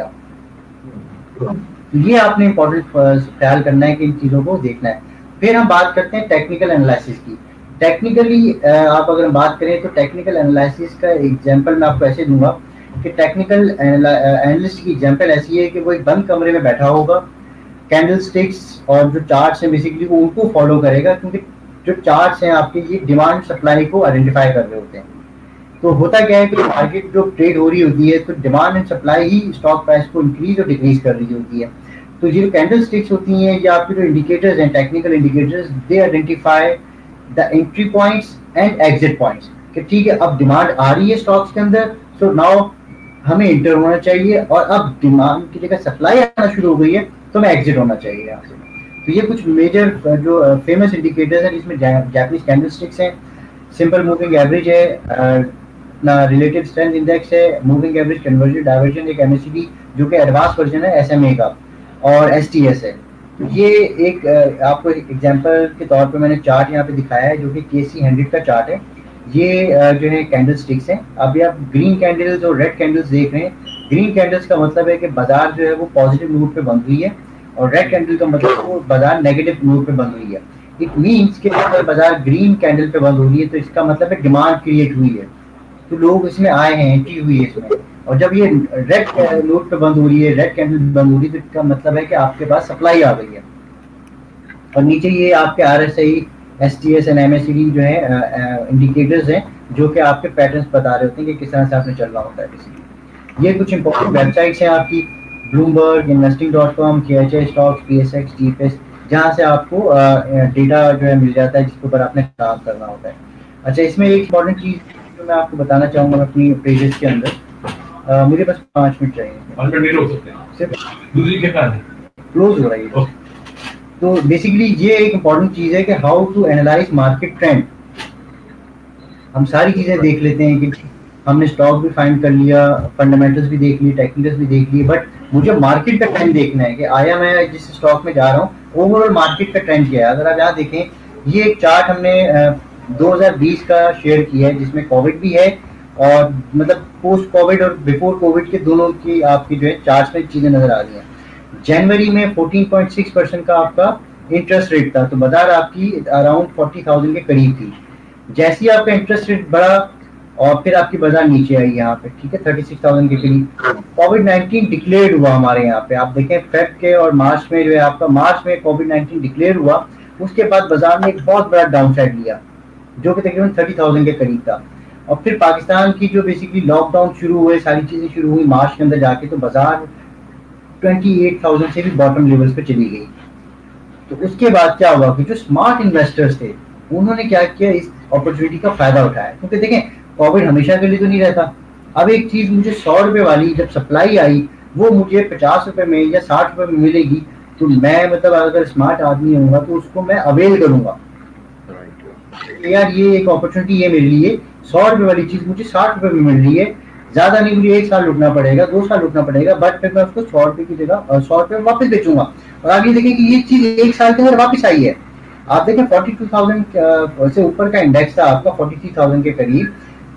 तो ये आपने इम्पोर्टेंट ख्याल करना है कि इन चीज़ों को देखना है। फिर हम बात करते हैं टेक्निकल एनालिसिस की। टेक्निकली आप अगर बात करें तो टेक्निकल एनालिसिस का एग्जांपल मैं आपको ऐसे दूंगा कि टेक्निकल एनालिस्ट की एग्जांपल ऐसी है कि वो एक बंद कमरे में बैठा होगा, कैंडल स्टिक्स और जो चार्ट्स हैं बेसिकली वो उनको फॉलो करेगा, क्योंकि जो चार्ट्स हैं आपके ये डिमांड सप्लाई को आइडेंटिफाई कर रहे होते हैं। तो होता क्या है कि मार्केट जो ट्रेड हो रही होती है तो डिमांड एंड सप्लाई ही स्टॉक प्राइस को इंक्रीज और डिक्रीज कर रही होती है। तो ये जो कैंडल स्टिक्स होती हैं या आपके जो इंडिकेटर्स हैं, technical indicators, they identify the entry points and exit points कि ठीक है अब डिमांड आ रही है स्टॉक्स के अंदर, सो नाउ हमें एंटर होना चाहिए, और अब डिमांड की जगह सप्लाई आना शुरू हो गई है तो हमें एग्जिट होना चाहिए यहाँ से। तो ये कुछ मेजर जो फेमस इंडिकेटर्स हैं जिसमें जापानीज कैंडल स्टिक्स हैं, सिंपल मूविंग एवरेज है, अपना रिलेटिव स्ट्रेंथ इंडेक्स है, मूविंग एवरेज कन्वर्जन डाइवर्जन एक एमएसीडी जो कि एडवांस वर्जन है एसएमए का, और एसटीएस है। ये एक आपको एक एग्जांपल के तौर पे मैंने चार्ट यहाँ पे दिखाया है जो कि केसी हंड्रेड का चार्ट है। ये जो है कैंडल स्टिक्स हैं। अभी आप ग्रीन कैंडल्स और रेड कैंडल्स देख रहे हैं। ग्रीन कैंडल्स का मतलब है कि बाजार जो है वो पॉजिटिव मूड पे बंद हुई है, और रेड कैंडल का मतलब वो बाजार नेगेटिव मूड पे बंद हुई है। इट मीन्स कि अगर बाजार ग्रीन कैंडल पे बंद हो रही है तो इसका मतलब है डिमांड क्रिएट हुई है, तो लोग इसमें आए हैं, एंट्री हुई है इसमें। और जब ये रेड नोट पे बंद हो रही है, रेड कैंडल बंद हो रही है, तो इसका मतलब है कि आपके पास सप्लाई आ गई है। और नीचे ये आपके आरएसआई, एसटीएस एंड एमएसीडी जो है इंडिकेटर्स हैं जो कि आपके पैटर्न्स बता रहे होते हैं कि किस तरह से आपने चलना होता है बेसिकली। ये कुछ इंपॉर्टेंट वेबसाइट्स हैं आपकी, Bloomberg, investing dot com, K H I stocks, P S X, T F S, जहाँ से आपको डेटा जो है मिल जाता है जिसके ऊपर आपने काम करना होता है। अच्छा, इसमें एक इंपॉर्टेंट चीज़ जो मैं आपको बताना चाहूँगा अपनी पेजेस के अंदर, Uh, मुझे बस पाँच मिनट चाहिए। पाँच मिनट नहीं रोक सकते, सिर्फ दूसरी के कारण क्लोज हो रही है। तो बेसिकली ये एक इम्पॉर्टेंट चीज़ है कि how to analyse market trend. हम सारी चीज़ें देख लेते हैं कि हमने स्टॉक भी फाइंड कर लिया, फंडामेंटल्स भी देख लिए, टेक्निकल्स भी देख लिए, बट मुझे मार्केट का ट्रेंड देखना है कि आया मैं जिस स्टॉक में जा रहा हूँ ओवरऑल मार्केट का ट्रेंड क्या है। अगर आप यहाँ देखें, ये एक चार्ट हमने दो हज़ार बीस का शेयर किया है जिसमें कोविड भी है, और मतलब पोस्ट कोविड और बिफोर कोविड के दोनों की आपकी जो है चार्ट में चीजें नजर आ रही हैं। जनवरी में चौदह पॉइंट छह परसेंट का आपका इंटरेस्ट रेट था, तो बाजार आपकी अराउंड चालीस हज़ार के करीब थी। जैसे ही आपका इंटरेस्ट रेट बढ़ा और फिर आपकी बाजार नीचे आई यहाँ पे, ठीक है, छत्तीस हज़ार के करीब। कोविड नाइन्टीन डिक्लेयर हुआ हमारे यहाँ पे, आप देखें फेब के और मार्च में जो है आपका, मार्च में कोविड नाइन्टीन डिक्लेयर हुआ, उसके बाद बाजार ने एक बहुत बड़ा डाउन साइड लिया जो कि तकरीबन तीस हज़ार के करीब था। और फिर पाकिस्तान की जो बेसिकली लॉकडाउन शुरू हुए, सारी चीजें शुरू हुई मार्च के अंदर जाके, तो बाजार अट्ठाईस हज़ार से भी बॉटम लेवल्स पे चली गई। तो उसके बाद क्या हुआ कि जो स्मार्ट इन्वेस्टर्स थे उन्होंने क्या किया, इस अपॉर्चुनिटी का फायदा उठाया, क्योंकि देखें कोविड हमेशा के लिए तो नहीं रहता। अब एक चीज मुझे सौ रुपए वाली जब सप्लाई आई वो मुझे पचास रुपए में या साठ रुपए में मिलेगी, तो मैं मतलब अगर स्मार्ट आदमी होऊंगा तो उसको मैं अवेल करूंगा। तो यार ये एक अपॉर्चुनिटी है मेरे लिए, सौ रुपए वाली चीज मुझे साठ रुपए में मिल रही है, ज्यादा नहीं, मुझे एक साल रुकना पड़ेगा, दो साल रुकना पड़ेगा, बट फिर मैं उसको सौ रुपए की जगह सौ रुपए में वापस बेचूंगा। और आगे देखें कि ये चीज एक साल के अंदर वापस आई है। आप देखें फोर्टी टू थाउजेंड से ऊपर का इंडेक्स था आपका, फोर्टी थ्री थाउजेंड के करीब।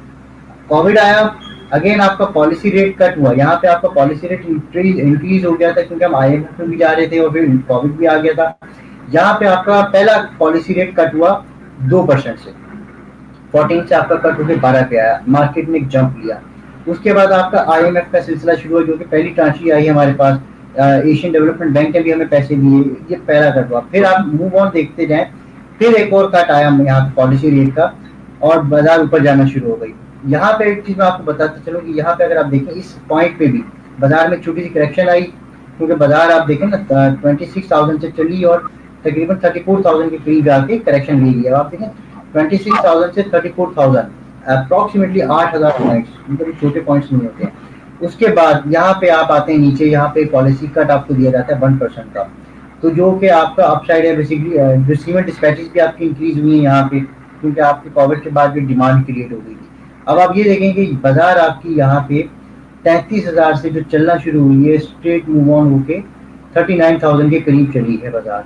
कोविड आया, अगेन आपका पॉलिसी रेट कट हुआ, यहाँ पे आपका पॉलिसी रेट इंक्रीज हो गया था क्योंकि हम आई एम एफ में भी जा रहे थे और फिर कोविड भी आ गया था। यहाँ पे आपका पहला पॉलिसी रेट कट हुआ दो परसेंट से, फोर्टीन से आपका कट होकर बारह पे आया, मार्केट ने एक जंप लिया। उसके बाद आपका आई एम एफ का सिलसिला शुरू हुआ, जो कि पहली ट्रांची आई है हमारे पास, एशियन डेवलपमेंट बैंक ने भी हमें पैसे दिए, ये पहला कट हुआ। फिर आप मूव ऑन देखते जाएं, फिर एक और कट आया यहाँ पे पॉलिसी रेट का और बाजार ऊपर जाना शुरू हो गई। यहाँ पे एक चीज मैं आपको बताता चलूं कि यहाँ पे अगर आप देखें इस पॉइंट पे भी बाजार में छोटी सी करेक्शन आई, क्योंकि बाजार आप देखें ना ट्वेंटी सिक्स थाउजेंड से चली और तकरीबन थर्टी फोर थाउजेंड के करीब जाके करेक्शन ले लिया। आप देखें ट्वेंटी सिक्स थाउजेंड से थर्टी फोर थाउजेंड अप्रोक्सीमेटली आठ हजार पॉइंट्स, मतलब छोटे पॉइंट्स नहीं होते हैं। उसके बाद यहाँ पे आप आते हैं नीचे, यहाँ पे पॉलिसी कट आपको दिया जाता है वन परसेंट का, तो जो कि आपका अपसाइड है। बेसिकली जो सीमेंट डिस्पैचेस भी आपकी इंक्रीज हुई है यहाँ पे, क्योंकि आपके कोविड के बाद जो डिमांड क्रिएट हो गई थी। अब आप ये देखें कि बाजार आपकी यहाँ पे तैंतीस हजार से जो चलना शुरू हुई है, स्ट्रेट मूव ऑन होके थर्टी नाइन थाउजेंड के करीब चली है बाजार,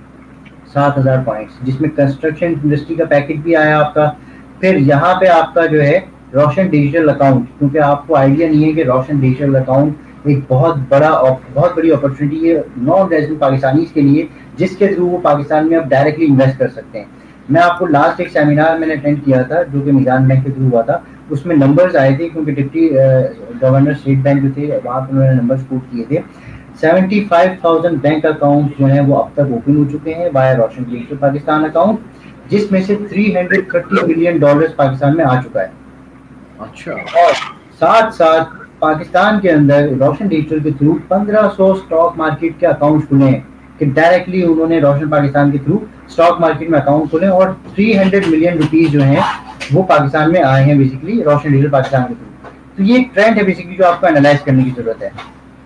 सात हजार पॉइंट्स, जिसमें कंस्ट्रक्शन इंडस्ट्री का पैकेज भी आया आपका। फिर यहाँ पे आपका जो है रोशन डिजिटल अकाउंट, क्योंकि आपको आइडिया नहीं है कि रोशन डिजिटल अकाउंट एक बहुत बड़ा बहुत बड़ी अपॉर्चुनिटी है नॉन रेजिडेंट पाकिस्तानीज के लिए, जिसके थ्रू वो पाकिस्तान में अब डायरेक्टली इन्वेस्ट कर सकते हैं। मैं आपको लास्ट एक सेमिनार मैंने अटेंड किया था जो कि मिजान बैंक के थ्रू हुआ था, उसमें नंबर्स आए थे, क्योंकि डिप्टी गवर्नर स्टेट बैंक जो थे वहाँ पर उन्होंने नंबर्स कोट किए थे। Seventy five thousand bank account जो है वो अब तक ओपन हो चुके हैं by Roshan digital Pakistan account, जिसमें से three hundred thirty million dollars Pakistan में आ चुका है। अच्छा। और साथ साथ पाकिस्तान के अंदर रोशन डिजिटल के थ्रू पंद्रह सौ स्टॉक मार्केट के अकाउंट खुले हैं, कि डायरेक्टली उन्होंने रोशन पाकिस्तान के थ्रू स्टॉक मार्केट में अकाउंट खोले और तीन सौ मिलियन रुपीस जो हैं वो पाकिस्तान में आए हैं बेसिकली रोशन डिजिटल पाकिस्तान के थ्रू। तो ये एक ट्रेंड है बेसिकली जो आपको एनालाइज करने की जरूरत है।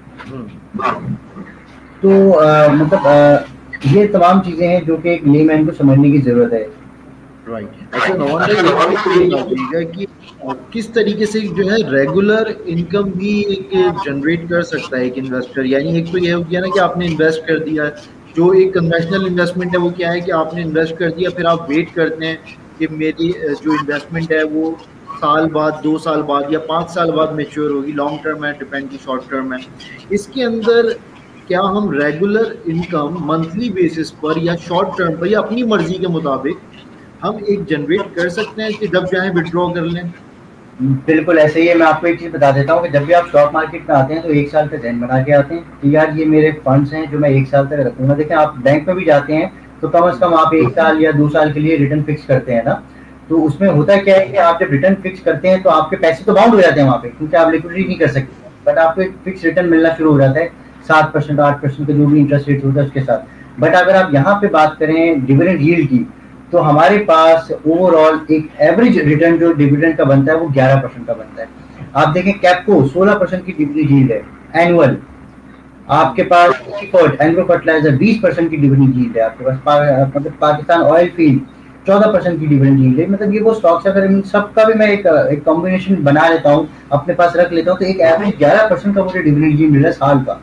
तो आ, मतलब आ, ये तमाम चीजें हैं जो कि एक लेमैन को समझने की जरूरत है। राइट। अच्छा नवान भाई, कि किस तरीके से जो है रेगुलर इनकम भी एक जनरेट कर सकता है एक इन्वेस्टर? यानी एक तो ये हो गया ना कि आपने इन्वेस्ट कर दिया, जो एक कन्वेंशनल इन्वेस्टमेंट है वो क्या है कि आपने इन्वेस्ट कर दिया, फिर आप वेट करते हैं कि मेरी जो इन्वेस्टमेंट है वो साल बाद, दो साल बाद या पाँच साल बाद मैच्योर होगी, लॉन्ग टर्म है डिपेंड की शॉर्ट टर्म है। इसके अंदर क्या हम रेगुलर इनकम मंथली बेसिस पर या शॉर्ट टर्म पर या अपनी मर्जी के मुताबिक हम एक जनरेट कर सकते हैं कि जब चाहे विड्रॉ कर लें? बिल्कुल ऐसे ही है। मैं आपको एक चीज बता देता हूँ कि जब भी आप स्टॉक मार्केट में आते हैं तो एक साल का जैन बना के आते हैं कि यार ये मेरे फंड्स हैं जो मैं एक साल तक रखूंगा। देखें आप बैंक में भी जाते हैं तो कम से कम आप एक साल या दो साल के लिए रिटर्न फिक्स करते हैं ना, तो उसमें होता क्या है कि आप जब रिटर्न फिक्स करते हैं तो आपके पैसे तो बाउंड हो जाते हैं वहाँ पे, क्योंकि आप लिक्विडिटी नहीं कर सकते, बट आपको एक फिक्स रिटर्न मिलना शुरू हो जाता है सात परसेंट आठ परसेंट का जो भी इंटरेस्ट रेट होता है उसके साथ। बट अगर आप यहाँ पे बात करें डिविडेंड यील्ड की, तो हमारे पास ओवरऑल एक एवरेज रिटर्न जो डिविडेंड का बनता है वो ग्यारह परसेंट का बनता है। आप देखें कैपको सोलह परसेंट की डिविडेंड यील्ड है एनुअल, आपके पास एग्रो फर्टिलाइजर बीस परसेंट की डिविडेंड यील्ड है, आपके पास मतलब पाकिस्तान ऑयल फील्ड चौदह परसेंट की डिविडेंड यील्ड है। मतलब ये वो स्टॉक्स अगर इन सबका भी मैं एक एक कॉम्बिनेशन बना लेता हूँ अपने पास रख लेता हूँ तो एक एवरेज ग्यारह परसेंट का मुझे डिविडेंड यील्ड मिला साल का।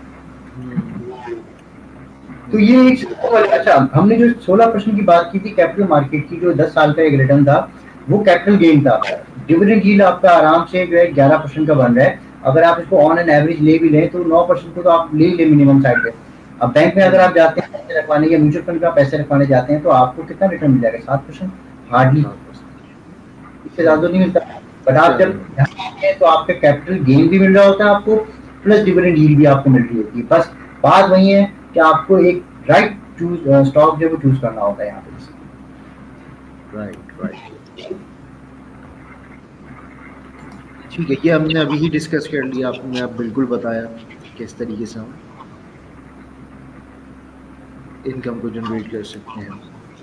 तो ये एक अच्छा, हमने जो सोलह परसेंट की बात की थी कैपिटल मार्केट की, जो दस साल का एक रिटर्न था वो कैपिटल गेन था। डिविडेंड यील्ड आपका आराम से जो है ग्यारह परसेंट का बन रहा है। अगर आप इसको ऑन एन एवरेज ले भी लें तो नौ परसेंट को तो आप ले ले मिनिमम साइड पे। अब बैंक में अगर आप जाते हैं पैसे रखवाने या म्यूचुअल फंड का पैसे रखवाने जाते हैं तो आपको कितना रिटर्न मिल जाएगा? सात परसेंट, हार्डली, इससे ज्यादा नहीं मिलता। बट आप जब हैं तो आपके कैपिटल गेन भी मिल रहा होता है आपको, प्लस डिविडेंड यील्ड भी आपको मिल रही होती है। बस बात वही है कि आपको एक राइट चूज स्टॉक जो है वो चूज करना होता है यहाँ पे। Right right. ठीक है, ये हमने अभी ही डिस्कस कर लिया, आपने आप बिल्कुल बताया किस तरीके से हम इनकम को जनरेट कर सकते हैं।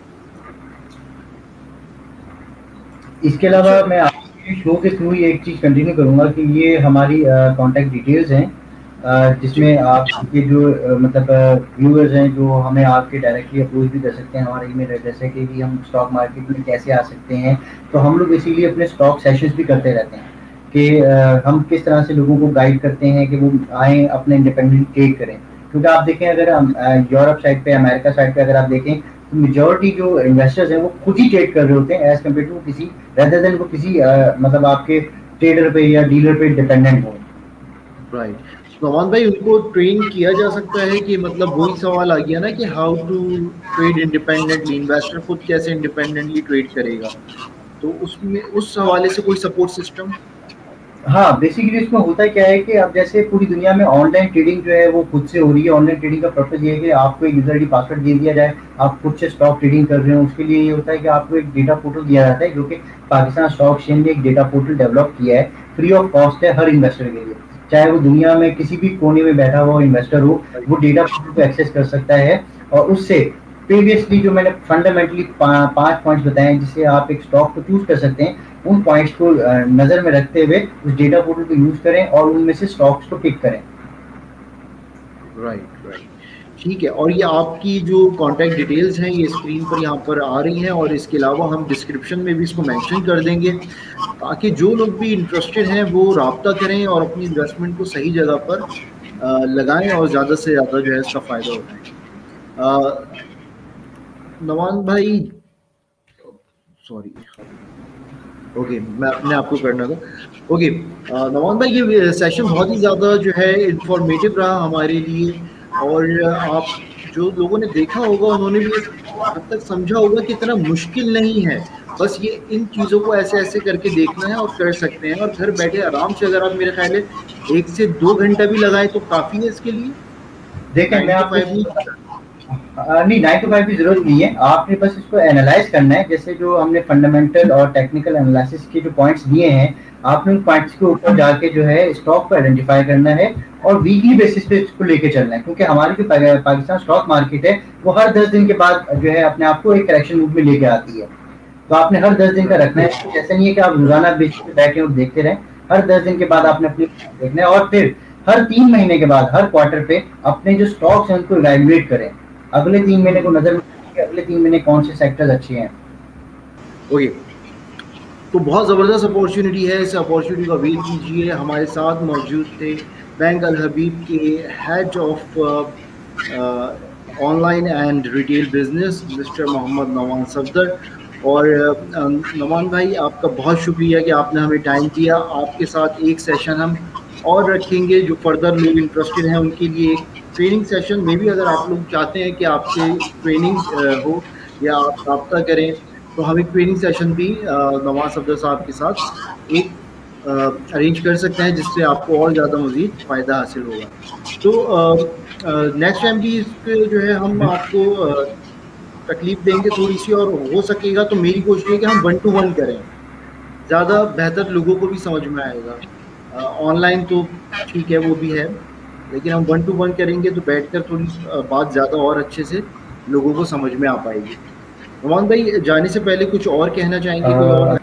इसके अलावा मैं आपके शो के थ्रू ही एक चीज़ कंटिन्यू करूंगा कि ये हमारी कांटेक्ट डिटेल्स हैं, uh, जिसमें आपके जो uh, मतलब व्यूअर्स uh, हैं जो हमें आपके डायरेक्टली अप्रोच भी कर सकते हैं हमारे ईमेल एड्रेस है कि हम स्टॉक मार्केट में कैसे आ सकते हैं। तो हम लोग इसीलिए अपने स्टॉक सेशंस भी करते रहते हैं कि uh, हम किस तरह से लोगों को गाइड करते हैं कि वो आएँ अपने इंडिपेंडेंट ट्रेड करें। क्योंकि आप देखें अगर हम यूरोप साइड पे, अमेरिका साइड पे अगर आप देखें तो मेजॉरिटी जो इन्वेस्टर्स हैं वो खुद ही ट्रेड कर रहे होते हैं एज कम्पेयर टू किसी रेदर देन वो किसी uh, मतलब आपके ट्रेडर पे या डीलर पे डिपेंडेंट हो। राइट, नवान भाई उनको ट्रेन किया जा सकता है कि मतलब वही सवाल आ गया ना कि how to trade independently, investor खुद कैसे इंडिपेंडेंटली ट्रेड करेगा, तो उसमें उस हवाले से कोई सपोर्ट सिस्टम? हाँ, बेसिकली इसमें होता क्या है कि अब जैसे पूरी दुनिया में ऑनलाइन ट्रेडिंग जो है वो खुद से हो रही है। ऑनलाइन ट्रेडिंग का पर्पज ये है कि आपको एक यूजर आईडी पासवर्ड दे दिया जाए, आप खुद से स्टॉक ट्रेडिंग कर रहे हो। उसके लिए ये होता है कि आपको एक डेटा पोर्टल दिया जाता है जो कि पाकिस्तान स्टॉक एक्सचेंज ने एक डेटा पोर्टल डेवलप किया है, फ्री ऑफ कॉस्ट है हर इन्वेस्टर के लिए, चाहे वो दुनिया में किसी भी कोने में बैठा हुआ इन्वेस्टर हो, वो डेटा पोर्टल को एक्सेस कर सकता है और उससे प्रीवियसली जो मैंने फंडामेंटली पांच पॉइंट्स बताए हैं जिससे आप एक स्टॉक को चूज कर सकते हैं, उन पॉइंट्स को नजर में रखते हुए उस डेटा पोर्टल को यूज करें और उनमें से स्टॉक्स को पिक करें। राइट राइट, ठीक है। और ये आपकी जो कॉन्टैक्ट डिटेल्स हैं ये स्क्रीन पर यहाँ पर आ रही हैं और इसके अलावा हम डिस्क्रिप्शन में भी इसको मेंशन कर देंगे ताकि जो लोग भी इंटरेस्टेड हैं वो राब्ता करें और अपनी इन्वेस्टमेंट को सही जगह पर लगाएं और ज़्यादा से ज़्यादा जो है इसका फ़ायदा उठाएं। नवान भाई, सॉरी, ओके मैं अपने आपको करना था। ओके नवान भाई, ये सेशन बहुत ही ज़्यादा जो है इंफॉर्मेटिव रहा हमारे लिए और आप जो लोगों ने देखा होगा उन्होंने भी हद तक समझा होगा कि इतना मुश्किल नहीं है, बस ये इन चीज़ों को ऐसे ऐसे करके देखना है और कर सकते हैं। और घर बैठे आराम से अगर आप मेरे ख्याल है एक से दो घंटा भी लगाए तो काफ़ी है इसके लिए। देखें मैं आपको नहीं नाइन टू फाइव की जरूरत नहीं है, आपने बस इसको एनालाइज करना है। जैसे जो हमने फंडामेंटल और टेक्निकल एनालिसिस के जो पॉइंट्स दिए हैं, आपने उन पॉइंट्स के ऊपर जाके जो है स्टॉक को आइडेंटिफाई करना है और वीकली बेसिस पे इसको लेके चलना है। क्योंकि हमारी जो पाकिस्तान स्टॉक मार्केट है वो हर दस दिन के बाद जो है अपने आप को एक करेक्शन मूव में लेके आती है, तो आपने हर दस दिन का रखना है। ऐसा नहीं है कि आप रोजाना बेसिस पे बैठे और देखते रहें, हर दस दिन के बाद आपने अपनी देखना है और फिर हर तीन महीने के बाद हर क्वार्टर पे अपने जो स्टॉक्स हैं उनको इवैल्यूएट करें। अगले तीन महीने को नजर में रखिए, अगले तीन महीने कौन से सेक्टर्स अच्छे हैं। ओके, तो बहुत ज़बरदस्त अपॉर्चुनिटी है, इस अपॉर्चुनिटी का अवेल कीजिए। हमारे साथ मौजूद थे बैंक अल हबीब के head of online and retail business mister Mohammad Nawan Safdar. और नवान भाई आपका बहुत शुक्रिया कि आपने हमें टाइम दिया। आपके साथ एक सेशन हम और रखेंगे, जो फर्दर लोग इंटरेस्टेड हैं उनके लिए एक ट्रेनिंग सेशन में भी अगर आप लोग चाहते हैं कि आपसे ट्रेनिंग हो या आप रब्ता करें तो हम एक ट्रेनिंग सेशन भी नवाज सफदर साहब के साथ एक अरेंज कर सकते हैं जिससे आपको और ज़्यादा मज़ीद फ़ायदा हासिल होगा। तो नेक्स्ट टाइम भी इस पर जो है हम आपको तकलीफ़ देंगे थोड़ी सी, और हो सकेगा तो मेरी कोशिश है कि हम वन टू वन करें, ज़्यादा बेहतर लोगों को भी समझ में आएगा। ऑनलाइन तो ठीक है वो भी है, लेकिन हम वन टू वन करेंगे तो बैठकर थोड़ी बात ज़्यादा और अच्छे से लोगों को समझ में आ पाएगी। नवान भाई जाने से पहले कुछ और कहना चाहेंगे? कोई और?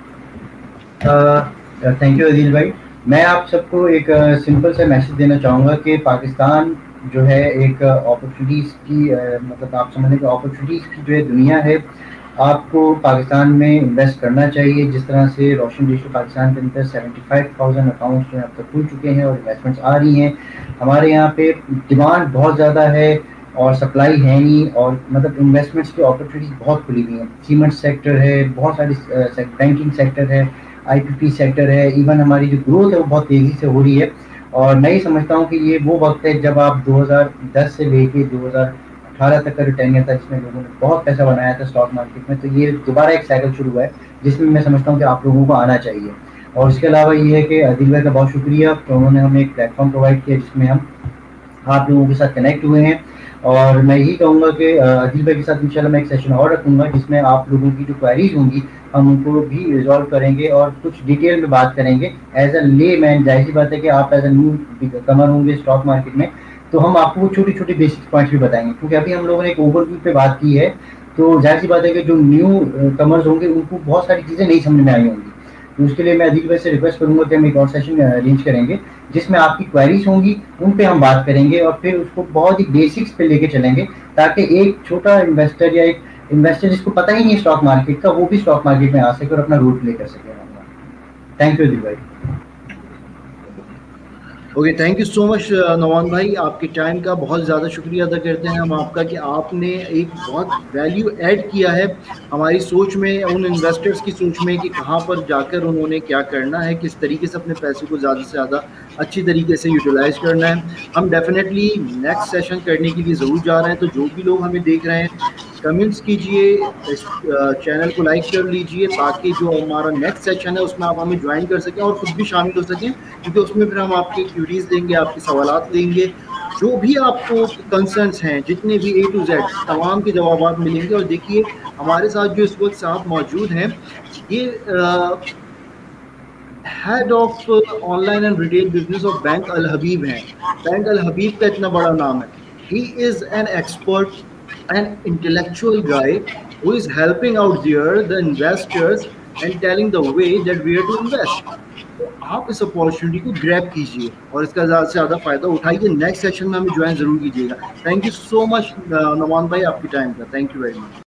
थैंक यू अदील भाई। मैं आप सबको एक सिंपल सा मैसेज देना चाहूँगा कि पाकिस्तान जो है एक अपॉर्चुनिटीज़ की uh, मतलब आप समझ लें कि अपॉर्चुनिटीज़ की जो है दुनिया है। आपको पाकिस्तान में इन्वेस्ट करना चाहिए। जिस तरह से रोशन डिजिटल पाकिस्तान के अंदर सेवेंटी फाइव थाउजेंड अकाउंट्स जो है अब तक खुल चुके हैं और इन्वेस्टमेंट्स आ रही हैं। हमारे यहाँ पे डिमांड बहुत ज़्यादा है और सप्लाई है नहीं, और मतलब इन्वेस्टमेंट्स की अपॉर्चुनिटीज़ बहुत खुली हुई हैं। सीमेंट सेक्टर है, बहुत सारी बैंकिंग सेक्टर है, आई पी पी सेक्टर है, इवन हमारी जो ग्रोथ है वो बहुत तेज़ी से हो रही है। और मैं ही समझता हूँ कि ये वो वक्त है जब आप दो हज़ार दस से लेके दो हज़ार अठारह तक का जो टेन्योर था जिसमें लोगों ने बहुत पैसा बनाया था स्टॉक मार्केट में, तो ये दोबारा एक साइकिल शुरू हुआ है जिसमें मैं समझता हूँ कि आप लोगों को आना चाहिए। और इसके अलावा ये है कि अदील भाई का बहुत शुक्रिया, तो उन्होंने हमें एक प्लेटफॉर्म प्रोवाइड किया जिसमें हम आप लोगों के साथ कनेक्ट हुए हैं। और मैं यही कहूँगा कि अदिल भाई के साथ इंशाल्लाह मैं एक सेशन और रखूँगा जिसमें आप लोगों की जो क्वेरीज होंगी हम उनको भी रिजॉल्व करेंगे और कुछ डिटेल में बात करेंगे। एज अ ले मैन जाहिर सी बात है कि आप एज अ न्यू कमर होंगे स्टॉक मार्केट में, तो हम आपको छोटी छोटी बेसिक पॉइंट्स भी बताएंगे, क्योंकि अभी हम लोगों ने एक ओवरव्यू पे बात की है, तो जाहिर सी बात है कि जो न्यू कमर्स होंगे उनको बहुत सारी चीज़ें नहीं समझ में आई होंगी। तो उसके लिए मैं अदिल भाई से रिक्वेस्ट करूंगा कि हम एक और सेशन अरेंज करेंगे जिसमें आपकी क्वेरीज होंगी उन पे हम बात करेंगे और फिर उसको बहुत ही बेसिक्स पे लेके चलेंगे, ताकि एक छोटा इन्वेस्टर या एक इन्वेस्टर जिसको पता ही नहीं है स्टॉक मार्केट का, वो भी स्टॉक मार्केट में आ सके और अपना रूट प्ले कर सके। थैंक यू अदिल भाई। Okay, thank you so much Nawan भाई, आपके टाइम का बहुत ज़्यादा शुक्रिया अदा करते हैं हम आपका कि आपने एक बहुत वैल्यू ऐड किया है हमारी सोच में, उन इन्वेस्टर्स की सोच में कि कहाँ पर जाकर उन्होंने क्या करना है, किस तरीके से अपने पैसे को ज़्यादा से ज़्यादा अच्छी तरीके से यूटिलाइज करना है। हम डेफिनेटली नेक्स्ट सेशन करने के लिए ज़रूर जा रहे हैं, तो जो भी लोग हमें देख रहे हैं कमेंट्स कीजिए, इस चैनल को लाइक कर लीजिए ताकि जो हमारा नेक्स्ट सेशन है उसमें आप हमें ज्वाइन कर सकें और खुद भी शामिल हो सकें, क्योंकि उसमें फिर हम आपके क्यूरीज लेंगे, आपके सवालात लेंगे, जो भी आपको कंसर्न्स हैं जितने भी ए टू जेड तमाम के जवाब मिलेंगे। और देखिए हमारे साथ जो इस वक्त साथ मौजूद हैं ये head of online and retail business of bank Al Habib हैं। बैंक अल हबीब का इतना बड़ा नाम है, he is an expert an intellectual guy who is helping out there the investors and telling the way that where to invest. तो आप इस opportunity को ग्रैब कीजिए और इसका ज़्यादा से ज़्यादा फ़ायदा उठाइए। नेक्स्ट सेशन में हमें ज्वाइन ज़रूर कीजिएगा। Thank you so much Nawan भाई आपकी टाइम का, थैंक यू वेरी मच।